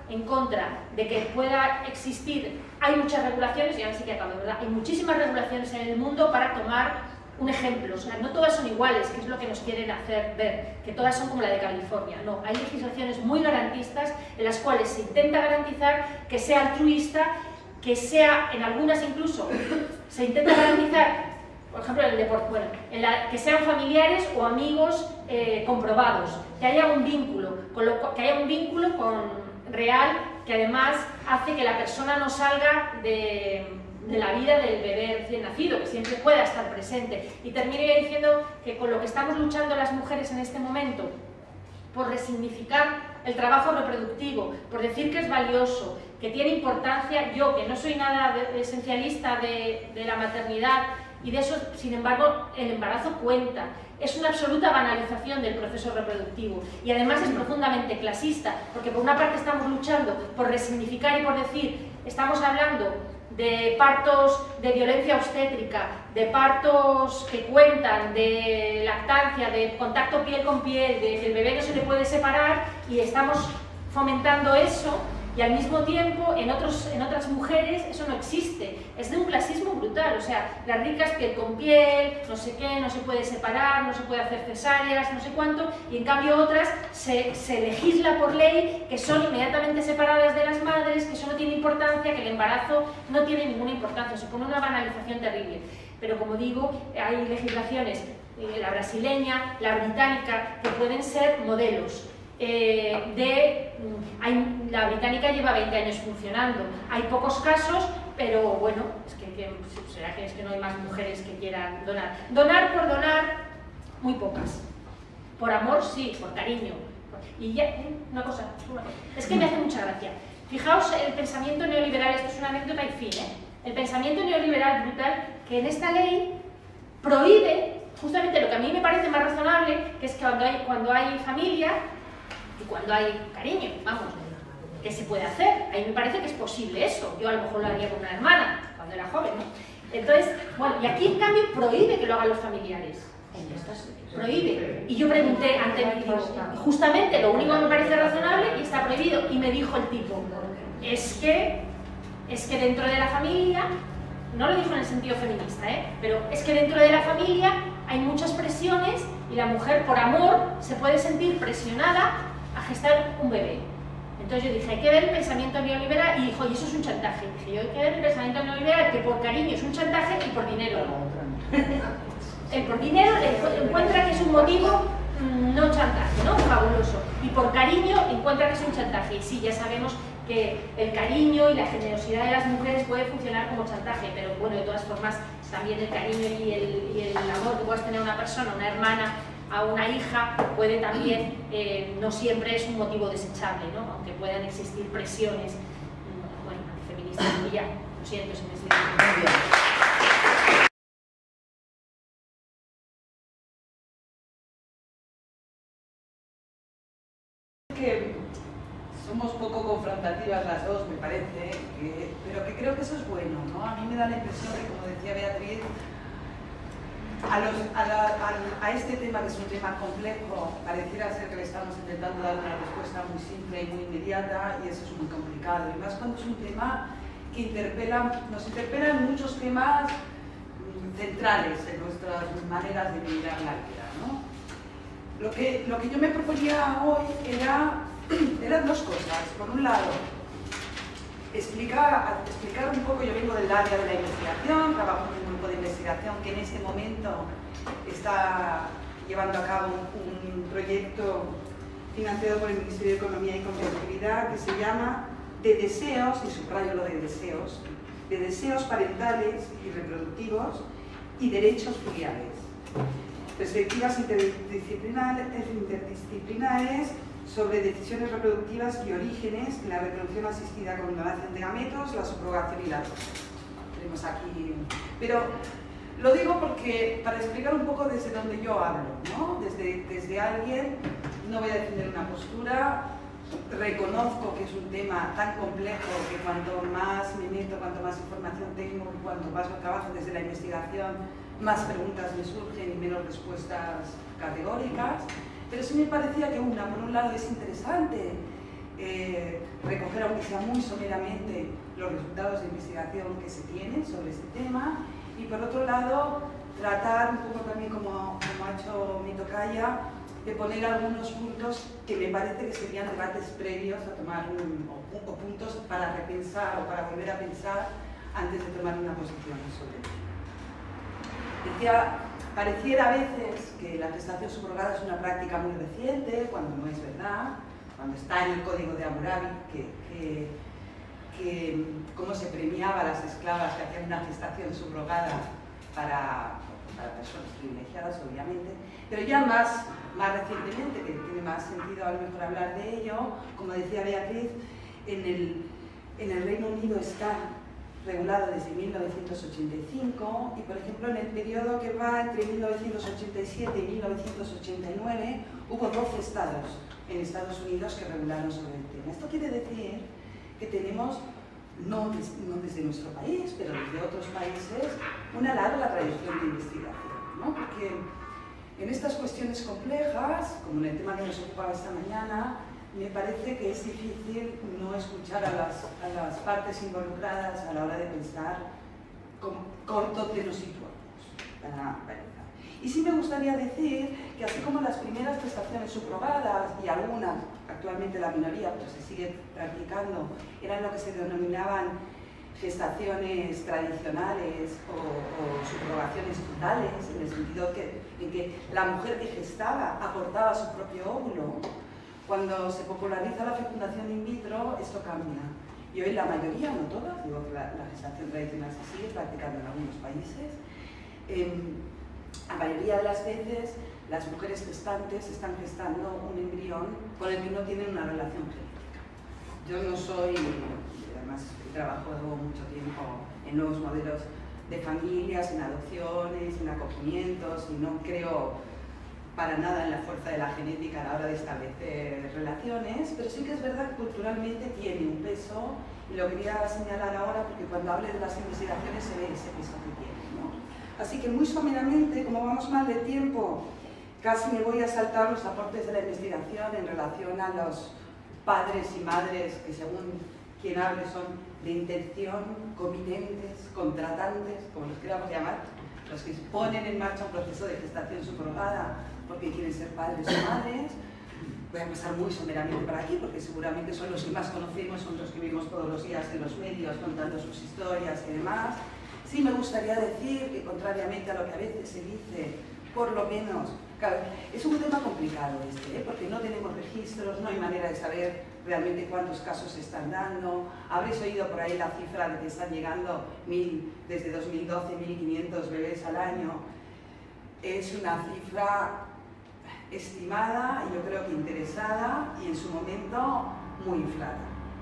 en contra de que pueda existir, hay muchas regulaciones, y ahora sí que acabo, ¿verdad? Hay muchísimas regulaciones en el mundo para tomar un ejemplo, o sea, no todas son iguales, que es lo que nos quieren hacer ver, que todas son como la de California, no, hay legislaciones muy garantistas en las cuales se intenta garantizar que sea altruista, que sea, en algunas incluso, se intenta garantizar, por ejemplo en el deporte, bueno, que sean familiares o amigos comprobados, que haya un vínculo, real, que además hace que la persona no salga de la vida del bebé recién nacido, que siempre pueda estar presente. Y termino ya diciendo que con lo que estamos luchando las mujeres en este momento, por resignificar el trabajo reproductivo, por decir que es valioso, que tiene importancia, yo que no soy nada esencialista de la maternidad y de eso, sin embargo, el embarazo cuenta. Es una absoluta banalización del proceso reproductivo y además es profundamente clasista, porque por una parte estamos luchando por resignificar y por decir, estamos hablando de partos de violencia obstétrica, de partos que cuentan, de lactancia, de contacto piel con piel, de que el bebé no se le puede separar, y estamos fomentando eso, y al mismo tiempo en otras mujeres eso no existe. Es de un clasismo brutal, o sea, las ricas piel con piel, no sé qué, no se puede separar, no se puede hacer cesáreas, no sé cuánto, y en cambio otras se legisla por ley que son inmediatamente separadas de las madres, que eso no tiene importancia, que el embarazo no tiene ninguna importancia, supone una banalización terrible. Pero como digo, hay legislaciones, la brasileña, la británica, que pueden ser modelos. La británica lleva 20 años funcionando, hay pocos casos, pero bueno, será que es que no hay más mujeres que quieran donar. Donar por donar, muy pocas. Por amor sí, por cariño. Y ya, una cosa, es que me hace mucha gracia. Fijaos el pensamiento neoliberal, esto es una anécdota y fin, el pensamiento neoliberal brutal que en esta ley prohíbe justamente lo que a mí me parece más razonable, que es que cuando hay familia y cuando hay cariño, vamos, ¿qué se puede hacer? A mí me parece que es posible eso. Yo a lo mejor lo haría con una hermana, cuando era joven, ¿no? Entonces, bueno, y aquí en cambio prohíbe que lo hagan los familiares. Prohíbe. Y yo pregunté ante mí, justamente lo único que me parece razonable y está prohibido. Y me dijo el tipo, es que dentro de la familia, no lo dijo en el sentido feminista, pero es que dentro de la familia hay muchas presiones y la mujer por amor se puede sentir presionada a gestar un bebé. Entonces yo dije, hay que ver el pensamiento neoliberal, y dijo, y eso es un chantaje. Y dije, yo hay que ver el pensamiento neoliberal, que por cariño es un chantaje y por dinero no. Por dinero encuentra que es un motivo no chantaje, ¿no? Fabuloso. Y por cariño encuentra que es un chantaje. Y sí, ya sabemos que el cariño y la generosidad de las mujeres puede funcionar como chantaje, pero bueno, de todas formas, también el cariño y el amor que puedas tener a una persona, una hermana, a una hija, puede también, no siempre es un motivo desechable, ¿no? Aunque puedan existir presiones, bueno, feministas, y ya, lo siento si me estoy diciendo. Que somos poco confrontativas las dos, me parece, pero que creo que eso es bueno, ¿no? A mí me da la impresión que, como decía Beatriz, a este tema, que es un tema complejo, pareciera ser que le estamos intentando dar una respuesta muy simple y muy inmediata, y eso es muy complicado, y más cuando es un tema que nos interpela en muchos temas centrales en nuestras maneras de mirar la vida, ¿no? Lo que yo me proponía hoy eran dos cosas. Por un lado, explicar un poco, yo vengo del área de la investigación, trabajo en un grupo de investigación que en este momento está llevando a cabo un proyecto financiado por el Ministerio de Economía y Competitividad que se llama De Deseos, y subrayo lo de deseos parentales y reproductivos y derechos filiales. Perspectivas interdisciplinares sobre decisiones reproductivas y orígenes en la reproducción asistida con donación de gametos, la subrogación y la adopción. Tenemos aquí, pero lo digo porque para explicar un poco desde donde yo hablo, ¿no? Desde alguien, no voy a defender una postura, reconozco que es un tema tan complejo que cuanto más me meto, cuanto más información tengo, cuanto más trabajo desde la investigación, más preguntas me surgen y menos respuestas categóricas. Pero sí me parecía que por un lado es interesante recoger, aunque sea muy someramente, los resultados de investigación que se tienen sobre este tema, y por otro lado, tratar un poco también, como ha hecho mi tocaya, de poner algunos puntos que me parece que serían debates previos a tomar o puntos para repensar o para volver a pensar antes de tomar una posición sobre ello. Decía, pareciera a veces que la gestación subrogada es una práctica muy reciente, cuando no es verdad, cuando está en el Código de Hammurabi, que cómo se premiaba a las esclavas que hacían una gestación subrogada para personas privilegiadas, obviamente, pero ya más recientemente, que tiene más sentido a lo mejor hablar de ello, como decía Beatriz, en el Reino Unido está regulado desde 1985 y, por ejemplo, en el periodo que va entre 1987 y 1989 hubo 12 estados en Estados Unidos que regularon sobre el tema. Esto quiere decir que tenemos, no desde nuestro país, pero desde otros países, una larga tradición de investigación, ¿no? Porque en estas cuestiones complejas, como en el tema que nos ocupaba esta mañana, me parece que es difícil no escuchar a las partes involucradas a la hora de pensar dónde nos situamos. Y sí me gustaría decir que así como las primeras gestaciones subrogadas, y algunas, actualmente la minoría, pero se sigue practicando, eran lo que se denominaban gestaciones tradicionales o subrogaciones totales, en el sentido en que la mujer que gestaba aportaba su propio óvulo. Cuando se populariza la fecundación in vitro, esto cambia. Y hoy la mayoría, no todas, digo que la gestación tradicional se sigue practicando en algunos países. La mayoría de las veces, las mujeres gestantes están gestando un embrión con el que no tienen una relación genética. Yo no soy, además he trabajado mucho tiempo en nuevos modelos de familias, en adopciones, en acogimientos, y no creo para nada en la fuerza de la genética a la hora de establecer relaciones, pero sí que es verdad que culturalmente tiene un peso, y lo quería señalar ahora porque cuando hable de las investigaciones se ve ese peso que tiene, ¿no? Así que muy someramente, como vamos mal de tiempo, casi me voy a saltar los aportes de la investigación en relación a los padres y madres que, según quien hable, son de intención, comitentes, contratantes, como los queramos llamar, los que ponen en marcha un proceso de gestación subrogada porque quieren ser padres o madres. Voy a pasar muy someramente por aquí porque seguramente son los que más conocemos, son los que vimos todos los días en los medios contando sus historias y demás. Sí me gustaría decir que, contrariamente a lo que a veces se dice, por lo menos, claro, es un tema complicado este, porque no tenemos registros, no hay manera de saber realmente cuántos casos se están dando. Habréis oído por ahí la cifra de que están llegando desde 2012 1.500 bebés al año. Es una cifra estimada y yo creo que interesada, y en su momento muy inflada.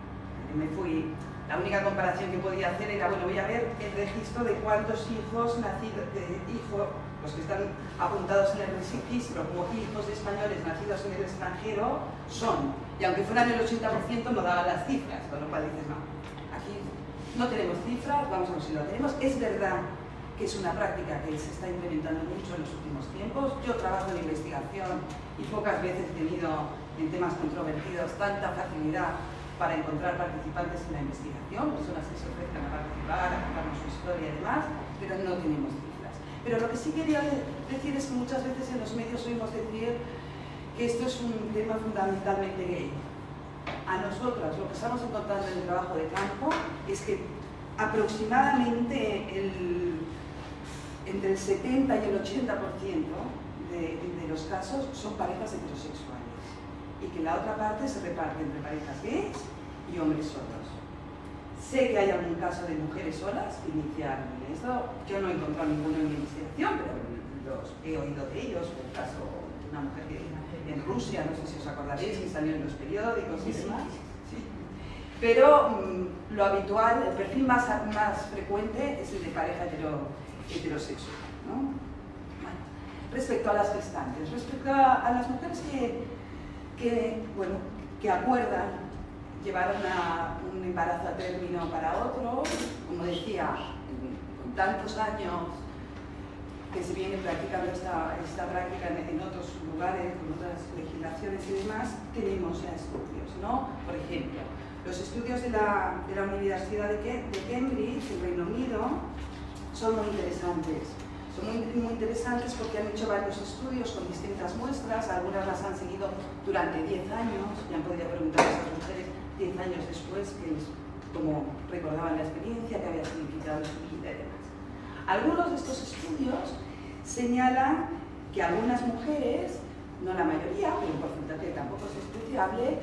La única comparación que podía hacer era, bueno, voy a ver el registro de cuántos hijos nacidos, los que están apuntados en el registro como hijos de españoles nacidos en el extranjero son, y aunque fueran el 80% no daban las cifras, con lo cual dices, no, aquí no tenemos cifras, vamos a ver si lo tenemos. Es verdad que es una práctica que se está implementando mucho en los últimos tiempos. Yo trabajo en investigación y pocas veces he tenido en temas controvertidos tanta facilidad para encontrar participantes en la investigación, personas que se ofrezcan a participar, a contarnos su historia y demás, pero no tenemos cifras. Pero lo que sí quería decir es que muchas veces en los medios oímos decir que esto es un tema fundamentalmente gay. A nosotras lo que estamos encontrando en el trabajo de campo es que aproximadamente entre el 70 y el 80% de los casos son parejas heterosexuales, y que la otra parte se reparte entre parejas gays y hombres solos. Sé que hay algún caso de mujeres solas que iniciaron esto. Yo no he encontrado ninguno en mi investigación, pero los he oído de ellos. El caso de una mujer que en Rusia, no sé si os acordaréis, que salió en los periódicos y demás. Sí. Pero lo habitual, el perfil más frecuente es el de pareja heterosexual, ¿no? Bueno, respecto a las gestantes, respecto a las mujeres que acuerdan llevar un embarazo a término para otro, como decía, con tantos años que se viene practicando esta práctica en otros lugares, con otras legislaciones y demás, tenemos ya estudios, ¿no? Por ejemplo, los estudios de la Universidad de Cambridge, en Reino Unido, son muy interesantes. Son muy interesantes porque han hecho varios estudios con distintas muestras, algunas las han seguido durante 10 años, y han podido preguntar a esas mujeres 10 años después cómo recordaban la experiencia, qué había significado en su vida y demás. Algunos de estos estudios señalan que algunas mujeres, no la mayoría, pero un porcentaje tampoco es despreciable,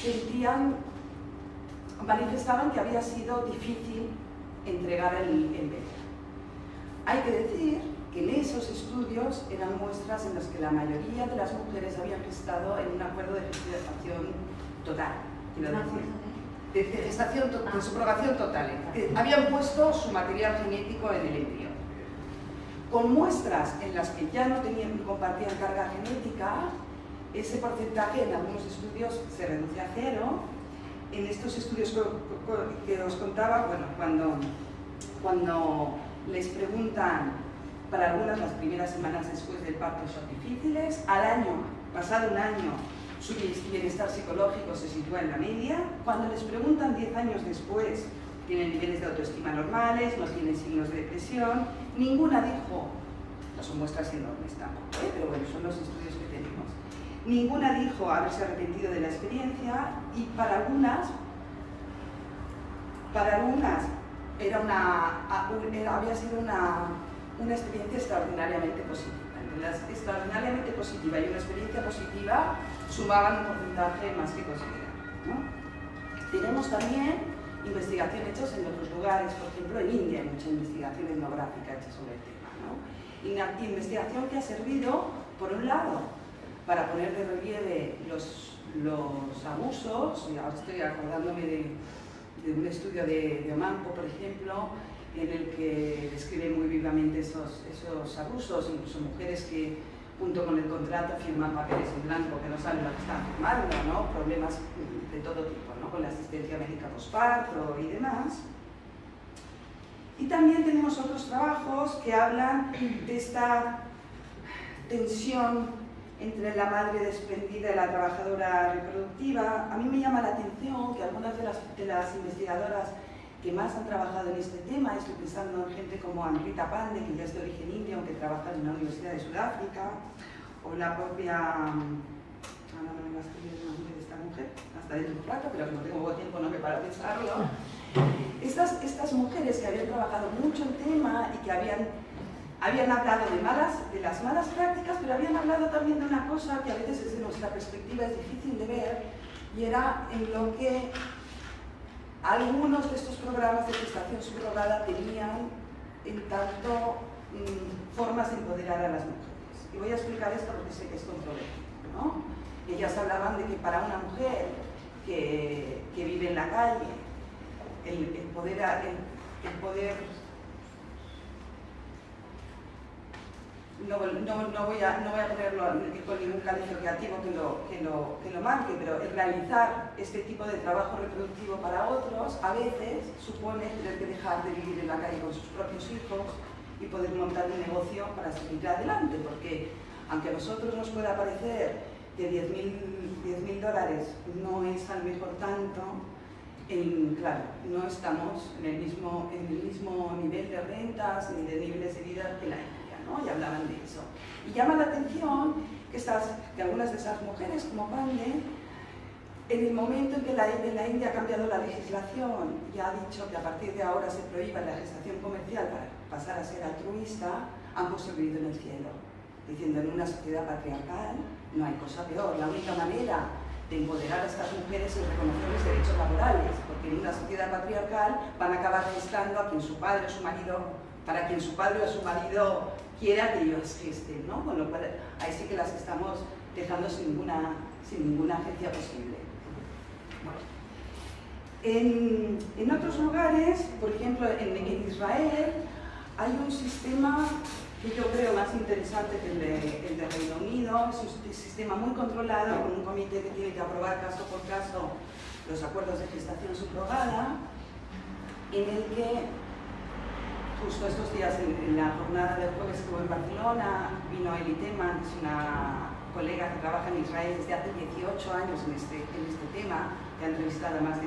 manifestaban que había sido difícil entregar el bebé. Hay que decir que en esos estudios eran muestras en las que la mayoría de las mujeres habían estado en un acuerdo de gestación total, quiero decir, de gestación, de subrogación total, que habían puesto su material genético en el embrión. Con muestras en las que ya no compartían carga genética, ese porcentaje en algunos estudios se reduce a 0. En estos estudios que os contaba, bueno, cuando les preguntan, para algunas las primeras semanas después del parto son difíciles, al año, pasado un año, su bienestar psicológico se sitúa en la media. Cuando les preguntan 10 años después, tienen niveles de autoestima normales, no tienen signos de depresión, ninguna dijo, no son muestras enormes tampoco, pero bueno, son los estudios que tenemos, ninguna dijo haberse arrepentido de la experiencia, y para algunas había sido una experiencia extraordinariamente positiva. Entre las extraordinariamente positiva y una experiencia positiva sumaban un porcentaje más que considerable, ¿no? Tenemos también investigación hechas en otros lugares, por ejemplo en India hay mucha investigación etnográfica hecha sobre el tema, ¿no? Investigación que ha servido, por un lado, para poner de relieve los abusos, y ahora estoy acordándome de un estudio de Omanpo, por ejemplo, en el que describe muy vivamente esos abusos, incluso mujeres que junto con el contrato firman papeles en blanco que no saben lo que están firmando, ¿no? Problemas de todo tipo, ¿no? Con la asistencia médica posparto y demás. Y también tenemos otros trabajos que hablan de esta tensión entre la madre desprendida y la trabajadora reproductiva. A mí me llama la atención que algunas de las investigadoras que más han trabajado en este tema, estoy pensando en gente como Amrita Pande, que ya es de origen indio, aunque trabaja en la Universidad de Sudáfrica, o la propia, no me va a escribir el nombre de esta mujer, hasta dentro de un rato, pero como tengo poco tiempo no me paro a pensarlo. Estas mujeres que habían trabajado mucho el tema y que habían hablado de las malas prácticas, pero habían hablado también de una cosa que a veces desde nuestra perspectiva es difícil de ver, y era en lo que algunos de estos programas de gestación subrogada tenían en tanto formas de empoderar a las mujeres. Y voy a explicar esto porque sé que es controvertido, ¿no? Ellas hablaban de que para una mujer que vive en la calle, el poder no voy a ponerlo con ningún calificativo que lo marque, pero el realizar este tipo de trabajo reproductivo para otros a veces supone tener que dejar de vivir en la calle con sus propios hijos y poder montar un negocio para seguir adelante, porque aunque a nosotros nos pueda parecer que $10.000 no es a lo mejor tanto, claro, no estamos en el mismo nivel de rentas ni de niveles de vida que la India, ¿no? Y hablaban de eso. Y llama la atención que algunas de esas mujeres, como Pande, en el momento en que la India ha cambiado la legislación y ha dicho que a partir de ahora se prohíba la gestación comercial para pasar a ser altruista, han puesto el grito en el cielo, diciendo en una sociedad patriarcal no hay cosa peor. La única manera de empoderar a estas mujeres es reconocerles derechos laborales, porque en una sociedad patriarcal van a acabar gestando a quien su padre o su marido, para quien su padre o su marido quiera que ellos gesten, ¿no? Con lo cual ahí sí que las estamos dejando sin ninguna agencia posible. En otros lugares, por ejemplo en Israel, hay un sistema que yo creo más interesante que el de Reino Unido. Es un sistema muy controlado, con un comité que tiene que aprobar caso por caso los acuerdos de gestación subrogada, en el que justo estos días en la jornada del jueves estuvo en Barcelona, vino Eli Teman, que es una colega que trabaja en Israel desde hace 18 años en este tema, que ha entrevistado a más de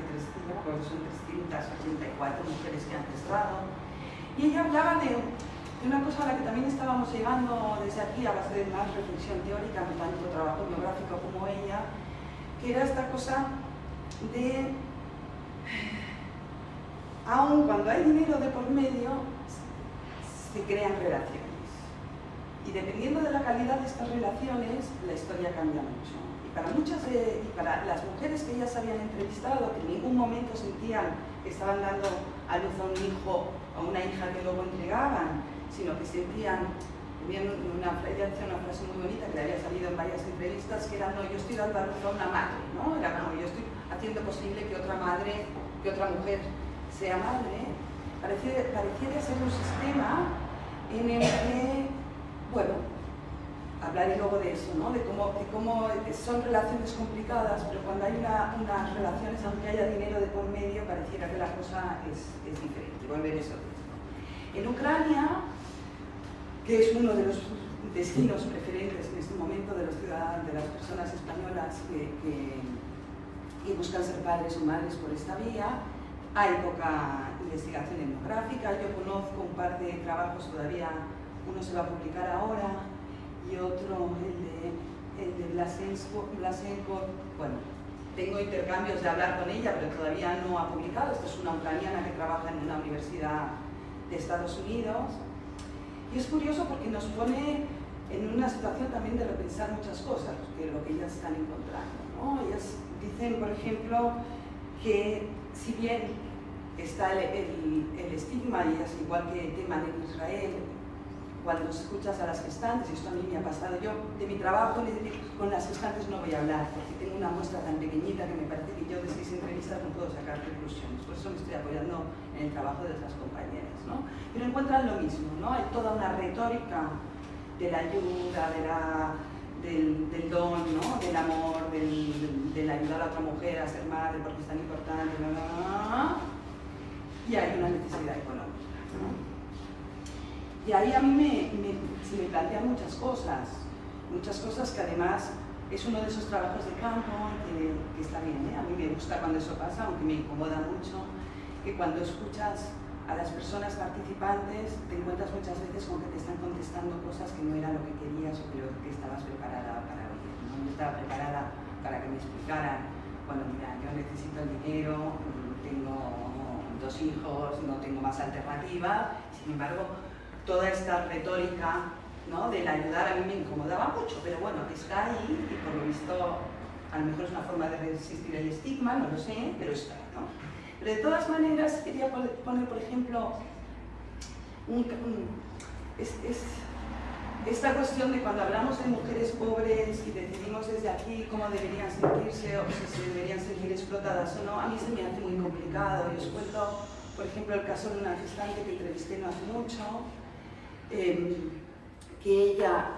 384 mujeres que han estado. Y ella hablaba de una cosa a la que también estábamos llegando desde aquí a base de más reflexión teórica, no tanto trabajo biográfico como ella, que era esta cosa de, aun cuando hay dinero de por medio, se crean relaciones. Y dependiendo de la calidad de estas relaciones, la historia cambia mucho. Y para las mujeres que ellas habían entrevistado, que en ningún momento sentían que estaban dando a luz a un hijo o una hija que luego entregaban, sino que sentían, ella decía una frase muy bonita que le había salido en varias entrevistas, que era, no, yo estoy dando a luz a una madre, ¿no? Era como, yo estoy haciendo posible que otra madre, que otra mujer sea madre. Pareciera ser un sistema en el que, bueno, hablaré luego de eso, ¿no? De cómo son relaciones complicadas, pero cuando hay unas relaciones, aunque haya dinero de por medio, pareciera que la cosa es diferente. Volveré sobre esto. En Ucrania, que es uno de los destinos preferentes en este momento de los ciudadanos, de las personas españolas que buscan ser padres o madres por esta vía, hay poca investigación etnográfica. Yo conozco un par de trabajos todavía, uno se va a publicar ahora y otro, el de Blasenko, bueno, tengo intercambios de hablar con ella, pero todavía no ha publicado. Esta es una ucraniana que trabaja en una universidad de Estados Unidos. Y es curioso porque nos pone en una situación también de repensar muchas cosas, lo que ellas están encontrando, ¿no? Ellas dicen, por ejemplo, que si bien está el estigma, y es igual que Teman en Israel, cuando escuchas a las gestantes, y esto a mí me ha pasado, yo de mi trabajo con las gestantes no voy a hablar, porque tengo una muestra tan pequeñita que me parece que yo de 6 entrevistas no puedo sacar conclusiones, por eso me estoy apoyando en el trabajo de otras compañeras, ¿no? Pero encuentran lo mismo, ¿no? Hay toda una retórica de la ayuda, del don, ¿no? Del amor, del ayudar a otra mujer a ser madre porque es tan importante, y hay una necesidad económica, ¿no? Y ahí a mí se me plantean muchas cosas que además es uno de esos trabajos de campo que está bien, ¿eh? A mí me gusta cuando eso pasa, aunque me incomoda mucho, que cuando escuchas a las personas participantes te encuentras muchas veces con que te están contestando cosas que no eran lo que querías o que estabas preparada para oír, ¿no? Yo estaba preparada para que me explicaran, bueno, mira, yo necesito el dinero, tengo 2 hijos, no tengo más alternativa, sin embargo, toda esta retórica, ¿no? Del ayudar a mí me incomodaba mucho, pero bueno, está ahí y por lo visto a lo mejor es una forma de resistir el estigma, no lo sé, pero está, ¿no? Pero de todas maneras quería poner, por ejemplo, esta cuestión de cuando hablamos de mujeres pobres y decidimos desde aquí cómo deberían sentirse o si se deberían sentir explotadas o no, a mí se me hace muy complicado. Y os cuento, por ejemplo, el caso de una gestante que entrevisté no hace mucho, que ella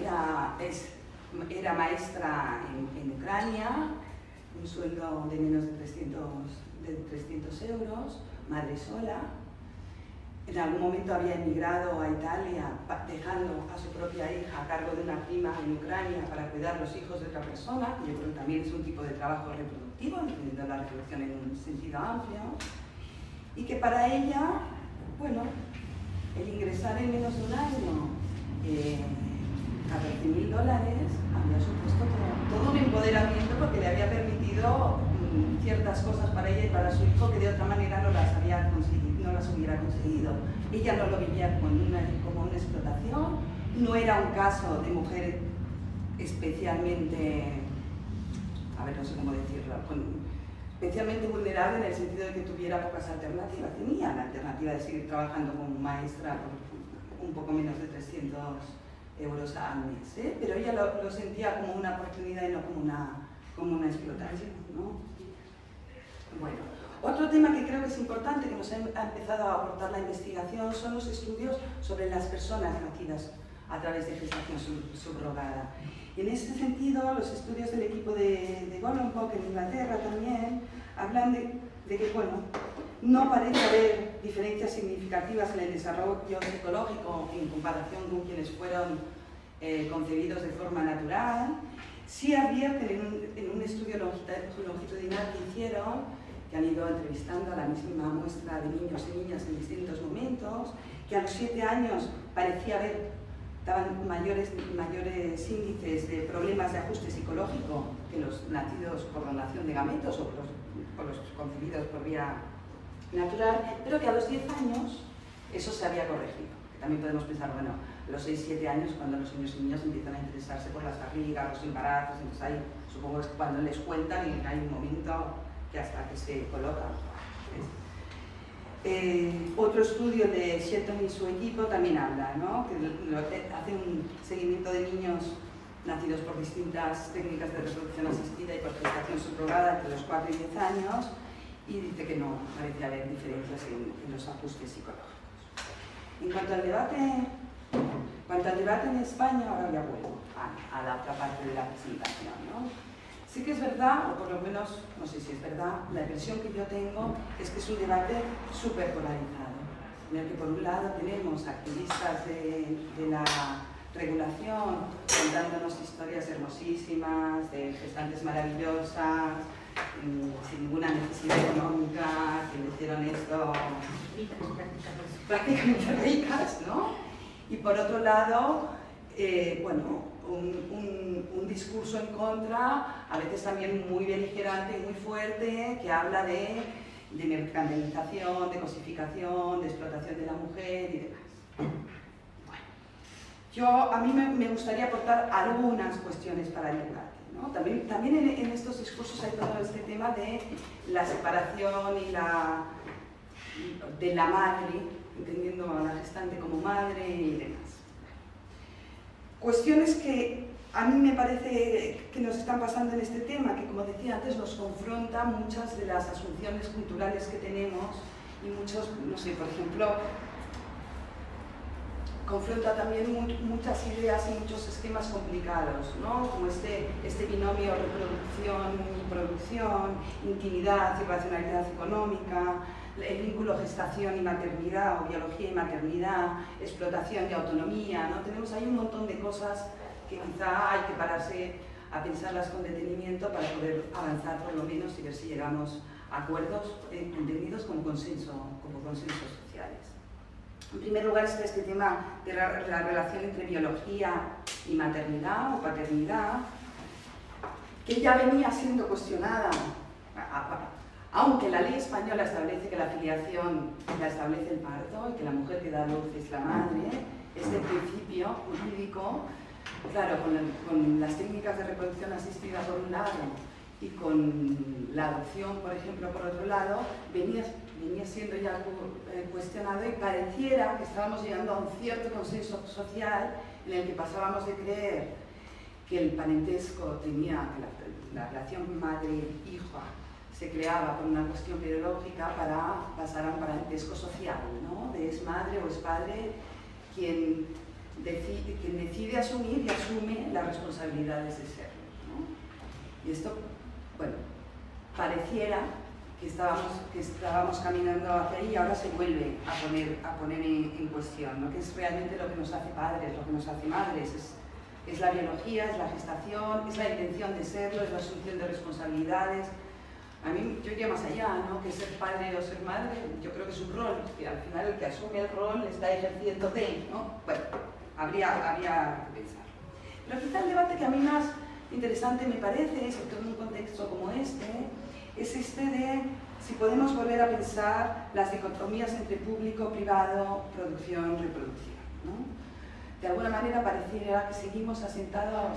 era maestra en Ucrania, un sueldo de menos de 300 euros, madre sola. En algún momento había emigrado a Italia, dejando a su propia hija a cargo de una prima en Ucrania para cuidar los hijos de otra persona, que yo creo que también es un tipo de trabajo reproductivo, entendiendo la reproducción en un sentido amplio, y que para ella, bueno, el ingresar en menos de un año a $14.000 había supuesto todo un empoderamiento porque le había permitido ciertas cosas para ella y para su hijo que de otra manera no las hubiera conseguido. Ella no lo vivía como una explotación, no era un caso de mujer especialmente, a ver, no sé cómo decirlo, especialmente vulnerable en el sentido de que tuviera pocas alternativas. Tenía la alternativa de seguir trabajando como maestra por un poco menos de 300 euros al mes, ¿eh? Pero ella lo sentía como una oportunidad y no como una explotación, ¿no? Bueno, otro tema que creo que es importante, que nos ha empezado a aportar la investigación, son los estudios sobre las personas nacidas a través de gestación subrogada. Y en este sentido, los estudios del equipo de Golombok en Inglaterra también hablan de que, bueno, no parece haber diferencias significativas en el desarrollo psicológico en comparación con quienes fueron concebidos de forma natural. Sí advierten en un estudio longitudinal que hicieron, que han ido entrevistando a la misma muestra de niños y niñas en distintos momentos, que a los 7 años parecía haber daban mayores índices de problemas de ajuste psicológico que los nacidos por donación de gametos o los concebidos por vía natural, pero que a los 10 años eso se había corregido. También podemos pensar, bueno, a los 6-7 años, cuando los niños y niñas empiezan a interesarse por las barrigas, los embarazos, entonces ahí supongo que es cuando les cuentan y hay un momento que hasta que se coloca. Otro estudio de Shelton y su equipo también habla, ¿no? Que hace un seguimiento de niños nacidos por distintas técnicas de reproducción asistida y por gestación subrogada entre los 4 y 10 años y dice que no parece haber diferencias en los ajustes psicológicos. En cuanto al debate en España, ahora ya vuelvo a la otra parte de la presentación, ¿no? Sí que es verdad, o por lo menos, no sé si es verdad, la impresión que yo tengo es que es un debate súper polarizado, en el que por un lado tenemos activistas de la regulación contándonos historias hermosísimas, de gestantes maravillosas, sin ninguna necesidad económica, que le hicieron esto prácticamente ricas, ¿no? Y por otro lado, bueno, un discurso en contra, a veces también muy beligerante y muy fuerte, que habla de mercantilización, de cosificación, de explotación de la mujer y demás. Bueno, a mí me gustaría aportar algunas cuestiones para el debate, ¿no? También en estos discursos hay todo este tema de la separación y de la madre, entendiendo a la gestante como madre y demás. Cuestiones que a mí me parece que nos están pasando en este tema, que como decía antes nos confronta muchas de las asunciones culturales que tenemos y muchos, no sé, por ejemplo, confronta también muchas ideas y muchos esquemas complicados, ¿no? Como este binomio reproducción y producción, intimidad y racionalidad económica, el vínculo gestación y maternidad o biología y maternidad, explotación y autonomía, ¿no? Tenemos ahí un montón de cosas que quizá hay que pararse a pensarlas con detenimiento para poder avanzar por lo menos y ver si llegamos a acuerdos entendidos como consensos sociales. En primer lugar está este tema de la relación entre biología y maternidad o paternidad, que ya venía siendo cuestionada, aunque la ley española establece que la filiación la establece el parto y que la mujer que da luz es la madre, este principio jurídico, claro, con las técnicas de reproducción asistida por un lado y con la adopción, por ejemplo, por otro lado, venía siendo ya cuestionado y pareciera que estábamos llegando a un cierto consenso social en el que pasábamos de creer que el parentesco tenía, que la relación madre-hija se creaba por una cuestión biológica para pasar a un parentesco social, ¿no? De es madre o es padre quien decide asumir y asume las responsabilidades de serlo, ¿no? Y esto, bueno, pareciera que estábamos caminando hacia ahí y ahora se vuelve a poner en cuestión, ¿no? Que es realmente lo que nos hace padres, lo que nos hace madres, es la biología, es la gestación, es la intención de serlo, es la asunción de responsabilidades. A mí, yo iría más allá, ¿no? Que ser padre o ser madre, yo creo que es un rol, que al final el que asume el rol está ejerciendo de, ¿no? Bueno, habría que pensar. Pero quizá el debate que a mí más interesante me parece, sobre todo en un contexto como este, es este de si podemos volver a pensar las dicotomías entre público, privado, producción, reproducción, ¿no? De alguna manera pareciera que seguimos asentados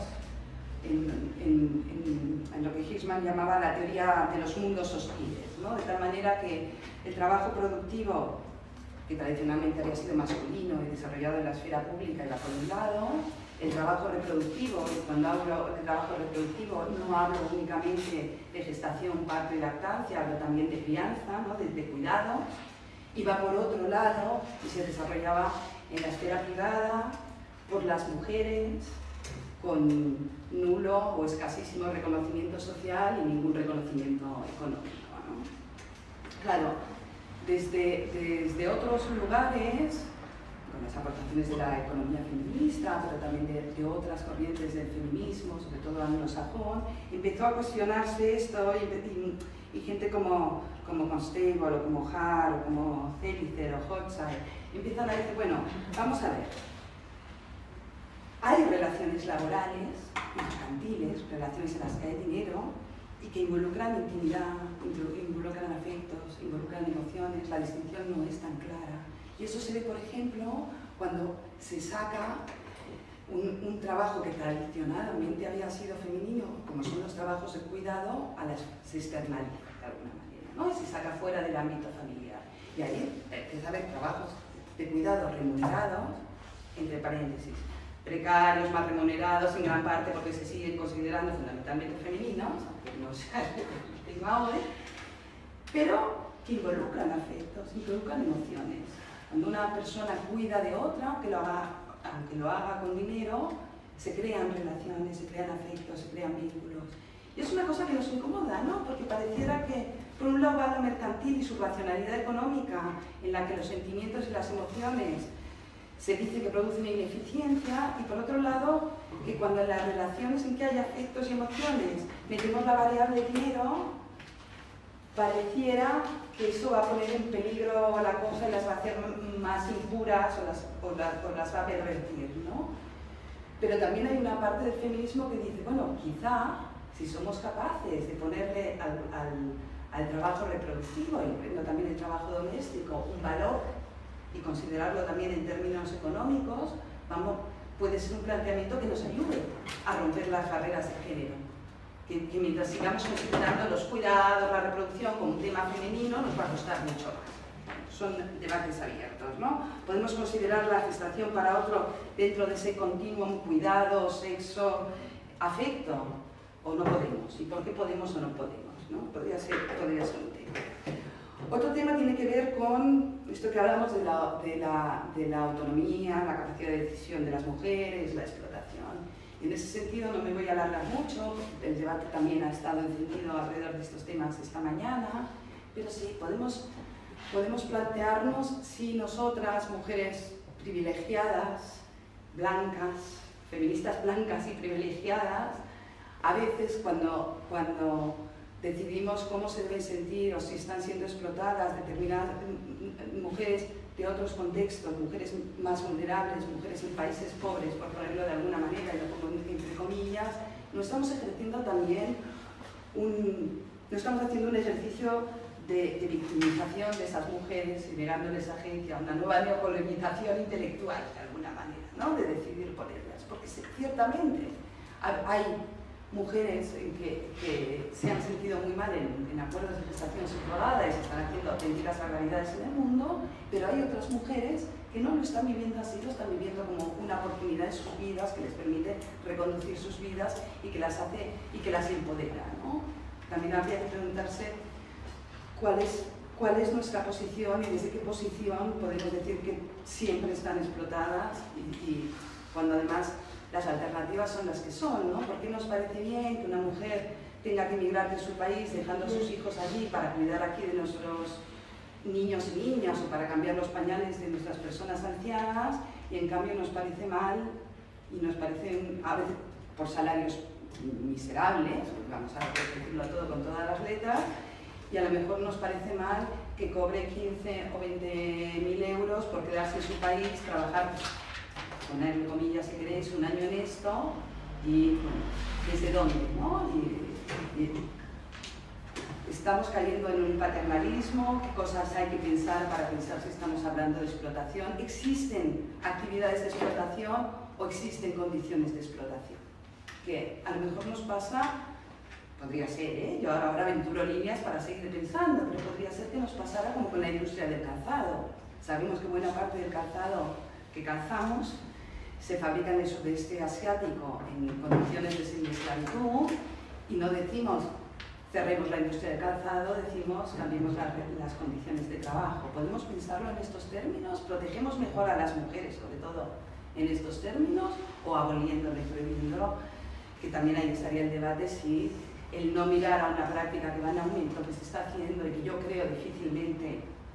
en lo que Hirschman llamaba la teoría de los mundos hostiles, ¿no? De tal manera que el trabajo productivo, que tradicionalmente había sido masculino y desarrollado en la esfera pública, iba por un lado, el trabajo reproductivo, y cuando hablo de trabajo reproductivo no hablo únicamente de gestación, parto y lactancia, hablo también de crianza, ¿no? de cuidado, iba por otro lado y se desarrollaba en la esfera privada por las mujeres, con nulo o escasísimo reconocimiento social y ningún reconocimiento económico, ¿no? Claro, desde otros lugares, con las aportaciones de la economía feminista, pero también de otras corrientes del feminismo, sobre todo anglosajón, empezó a cuestionarse esto y gente como Constable, o como Hart, o como Zelizer, o Hochschild, empiezan a decir, bueno, vamos a ver, hay relaciones laborales, mercantiles, relaciones en las que hay dinero, y que involucran intimidad, involucran afectos, involucran emociones, la distinción no es tan clara. Y eso se ve, por ejemplo, cuando se saca un trabajo que tradicionalmente había sido femenino, como son los trabajos de cuidado, se externaliza de alguna manera, ¿no? Y se saca fuera del ámbito familiar. Y ahí empieza a haber trabajos de cuidado remunerados, entre paréntesis, precarios, más remunerados, en gran parte porque se siguen considerando fundamentalmente femeninos, aunque no sea el tema hoy, pero que involucran afectos, involucran emociones. Cuando una persona cuida de otra, aunque lo haga con dinero, se crean relaciones, se crean afectos, se crean vínculos. Y es una cosa que nos incomoda, ¿no? Porque pareciera que, por un lado, va lo mercantil y su racionalidad económica, en la que los sentimientos y las emociones se dice que producen ineficiencia, y por otro lado, que cuando en las relaciones en que hay afectos y emociones metemos la variable dinero, pareciera que eso va a poner en peligro la cosa y las va a hacer más impuras o las va a pervertir, ¿no? Pero también hay una parte del feminismo que dice, bueno, quizá si somos capaces de ponerle al trabajo reproductivo, incluyendo también el trabajo doméstico, un valor y considerarlo también en términos económicos, puede ser un planteamiento que nos ayude a romper las barreras de género. Que mientras sigamos considerando los cuidados, la reproducción como un tema femenino, nos va a costar mucho más. Son debates abiertos, ¿no? Podemos considerar la gestación para otro dentro de ese continuum cuidado, sexo, afecto, o no podemos. ¿Y por qué podemos o no podemos, ¿no? Podría ser un tema. Otro tema tiene que ver con esto que hablamos de la autonomía, la capacidad de decisión de las mujeres, la explotación. Y en ese sentido no me voy a alargar mucho, el debate también ha estado encendido alrededor de estos temas esta mañana, pero sí, podemos plantearnos si nosotras, mujeres privilegiadas, blancas, feministas blancas y privilegiadas, a veces cuando decidimos cómo se deben sentir o si están siendo explotadas determinadas mujeres de otros contextos, mujeres más vulnerables, mujeres en países pobres, por ponerlo de alguna manera, y lo pongo entre comillas, no estamos ejerciendo también no estamos haciendo un ejercicio de victimización de esas mujeres y negándoles agencia, una nueva neocolonización intelectual, de alguna manera, ¿no? De decidir por ellas, porque ciertamente hay mujeres que se han sentido muy mal en acuerdos de gestación subrogada y se están haciendo auténticas barbaridades en el mundo, pero hay otras mujeres que no lo están viviendo así, lo están viviendo como una oportunidad en sus vidas que les permite reconducir sus vidas y que las empodera, ¿no? También habría que preguntarse cuál es nuestra posición y desde qué posición podemos decir que siempre están explotadas y cuando además las alternativas son las que son, ¿no? ¿Por qué nos parece bien que una mujer tenga que emigrar de su país dejando a sus hijos allí para cuidar aquí de nuestros niños y niñas o para cambiar los pañales de nuestras personas ancianas y en cambio nos parece mal y nos parecen a veces por salarios miserables, vamos a decirlo todo con todas las letras, y a lo mejor nos parece mal que cobre 15 o 20.000 euros por quedarse en su país, trabajar, poner comillas si queréis, un año en esto y bueno, ¿desde dónde? ¿No? Y estamos cayendo en un paternalismo, qué cosas hay que pensar para pensar si estamos hablando de explotación. ¿Existen actividades de explotación o existen condiciones de explotación? Que a lo mejor nos pasa, podría ser, yo ahora aventuro líneas para seguir pensando, pero podría ser que nos pasara como con la industria del calzado. Sabemos que buena parte del calzado que calzamos se fabrica en el sudeste asiático en condiciones de semi-esclavitud y no decimos cerremos la industria del calzado, decimos cambiemos las condiciones de trabajo. ¿Podemos pensarlo en estos términos? ¿Protegemos mejor a las mujeres, sobre todo en estos términos, o aboliéndolo y prohibiéndolo? Que también ahí estaría el debate si el no mirar a una práctica que va en aumento, que se está haciendo y que yo creo difícilmente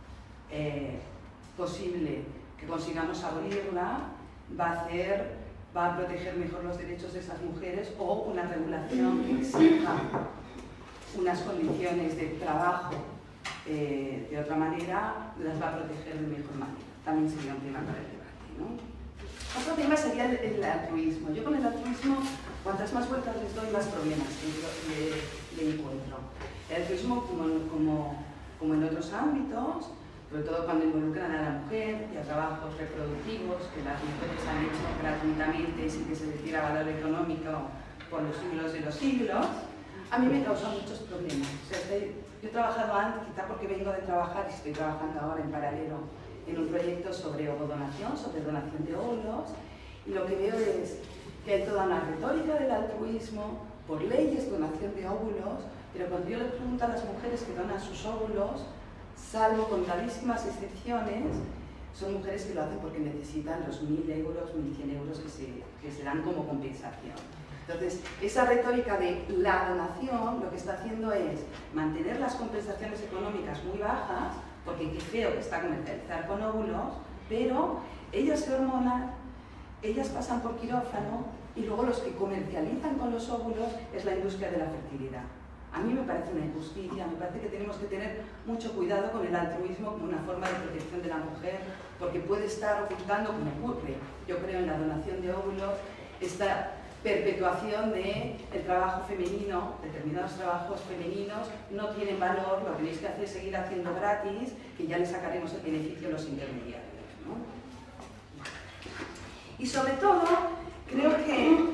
posible que consigamos abolirla, va a proteger mejor los derechos de esas mujeres, o una regulación que exija unas condiciones de trabajo de otra manera, las va a proteger de mejor manera. También sería un tema para el debate, ¿no? Otro tema sería el altruismo. Yo con el altruismo, cuantas más vueltas les doy, más problemas le encuentro. El altruismo, como en otros ámbitos, sobre todo cuando involucran a la mujer y a trabajos reproductivos que las mujeres han hecho gratuitamente sin que se les diera valor económico por los siglos de los siglos, a mí me causa muchos problemas. O sea, yo he trabajado antes, quizá porque vengo de trabajar y estoy trabajando ahora en paralelo en un proyecto sobre ovodonación, sobre donación de óvulos, y lo que veo es que hay toda una retórica del altruismo, por leyes, donación de óvulos, pero cuando yo les pregunto a las mujeres que donan sus óvulos, salvo con gravísimas excepciones, son mujeres que lo hacen porque necesitan los 1.000 euros, 1.100 euros que se dan como compensación. Entonces, esa retórica de la donación lo que está haciendo es mantener las compensaciones económicas muy bajas, porque qué feo que está comercializar con óvulos, pero ellas se hormonan, ellas pasan por quirófano y luego los que comercializan con los óvulos es la industria de la fertilidad. A mí me parece una injusticia, me parece que tenemos que tener mucho cuidado con el altruismo como una forma de protección de la mujer, porque puede estar ocultando, como ocurre, yo creo, en la donación de óvulos, esta perpetuación del trabajo femenino, determinados trabajos femeninos no tienen valor, lo que tenéis que hacer es seguir haciendo gratis, que ya le sacaremos el beneficio a los intermediarios, ¿no? Y sobre todo, creo que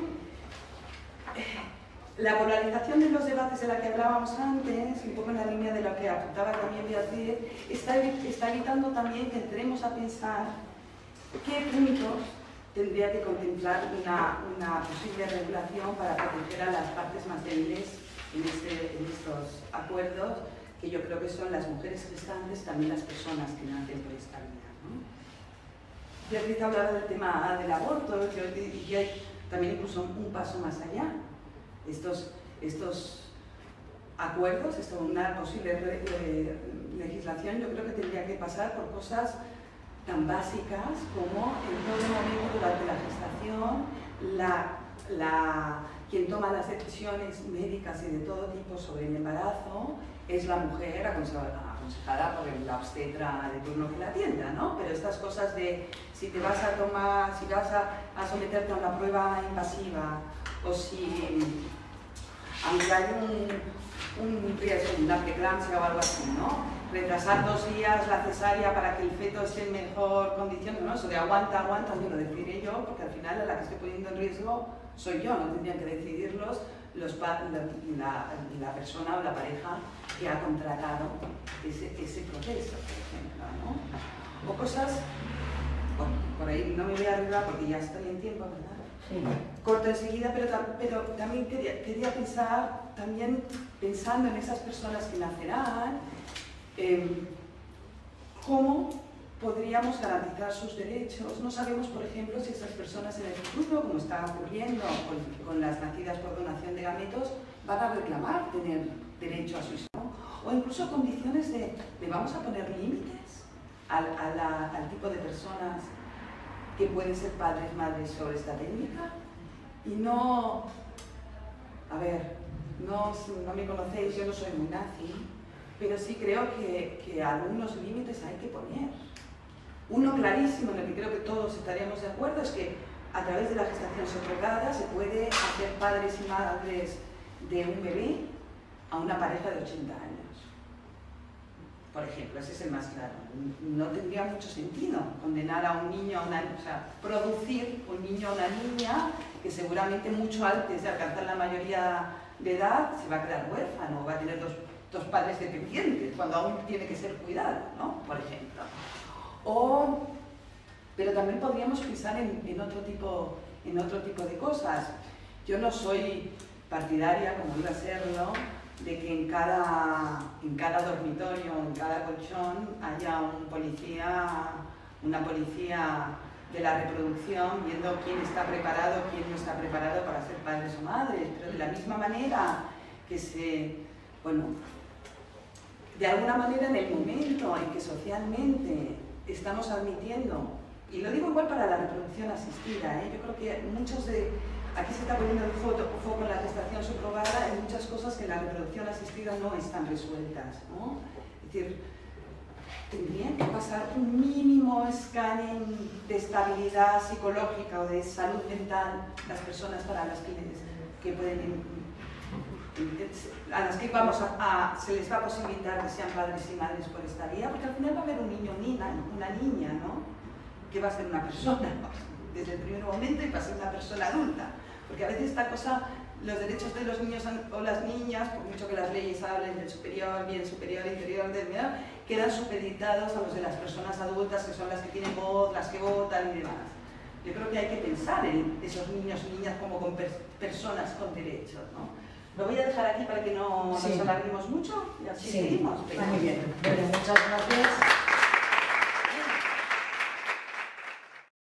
la polarización de los debates de la que hablábamos antes, un poco en la línea de lo que apuntaba también Beatriz, está evitando también que entremos a pensar qué puntos tendría que contemplar una posible regulación para proteger a las partes más débiles en estos acuerdos, que yo creo que son las mujeres gestantes, también las personas que nacen por esta vía, ¿no? Beatriz hablaba del tema del aborto, y hay también incluso un paso más allá. Estos acuerdos, una posible legislación, yo creo que tendría que pasar por cosas tan básicas como en todo momento durante la gestación, quien toma las decisiones médicas y de todo tipo sobre el embarazo es la mujer aconsejada por la obstetra de turno que la atienda, ¿no? Pero estas cosas de si te vas a someterte a una prueba invasiva, o si aunque hay un riesgo, una preeclampsia o algo así, ¿no? Retrasar 2 días la cesárea para que el feto esté en mejor condición, ¿no? Eso de aguanta, yo lo decidiré yo, porque al final a la que estoy poniendo en riesgo soy yo, no tendrían que decidirlos la persona o la pareja que ha contratado ese proceso, por ejemplo, ¿no? O cosas, bueno, por ahí no me voy a arreglar porque ya estoy en tiempo, ¿verdad? Sí. Corto enseguida, pero también quería pensar, también pensando en esas personas que nacerán, cómo podríamos garantizar sus derechos. No sabemos, por ejemplo, si esas personas en el futuro, como está ocurriendo con las nacidas por donación de gametos, van a reclamar tener derecho a su hijo, o incluso condiciones de vamos a poner límites al tipo de personas que pueden ser padres, madres sobre esta técnica. Y no, a ver, no me conocéis, yo no soy muy nazi, pero sí creo que algunos límites hay que poner. Uno clarísimo, en el que creo que todos estaríamos de acuerdo, es que a través de la gestación subrogada se puede hacer padres y madres de un bebé a una pareja de 80 años. Por ejemplo, ese es el más claro. No tendría mucho sentido condenar a un niño, o sea, producir un niño o una niña que seguramente mucho antes de alcanzar la mayoría de edad se va a quedar huérfano, va a tener dos padres dependientes, cuando aún tiene que ser cuidado, ¿no? Por ejemplo. Pero también podríamos pensar en otro tipo de cosas. Yo no soy partidaria, como iba a serlo, de que en cada dormitorio, en cada colchón, haya una policía de la reproducción viendo quién está preparado, quién no está preparado para ser padres o madres, pero de la misma manera que de alguna manera en el momento en que socialmente estamos admitiendo, y lo digo igual para la reproducción asistida, yo creo que muchos de, aquí se está poniendo el foco en la gestación subrogada, hay muchas cosas que en la reproducción asistida no están resueltas, ¿no? Es decir, tendrían que pasar un mínimo escáner de estabilidad psicológica o de salud mental las personas para las que pueden, a las que se les va a posibilitar que sean padres y madres por esta vía, porque al final va a haber un niño o una niña, ¿no? Que va a ser una persona desde el primer momento y va a ser una persona adulta, porque a veces esta cosa, los derechos de los niños o las niñas, por mucho que las leyes hablen del superior, bien superior, inferior, quedan supeditados a los de las personas adultas, que son las que tienen voz, las que votan y demás. Yo creo que hay que pensar en esos niños y niñas como con personas con derechos, ¿no? Lo voy a dejar aquí para que no nos alarguemos mucho y así seguimos. Muy bien. Bueno, muchas gracias.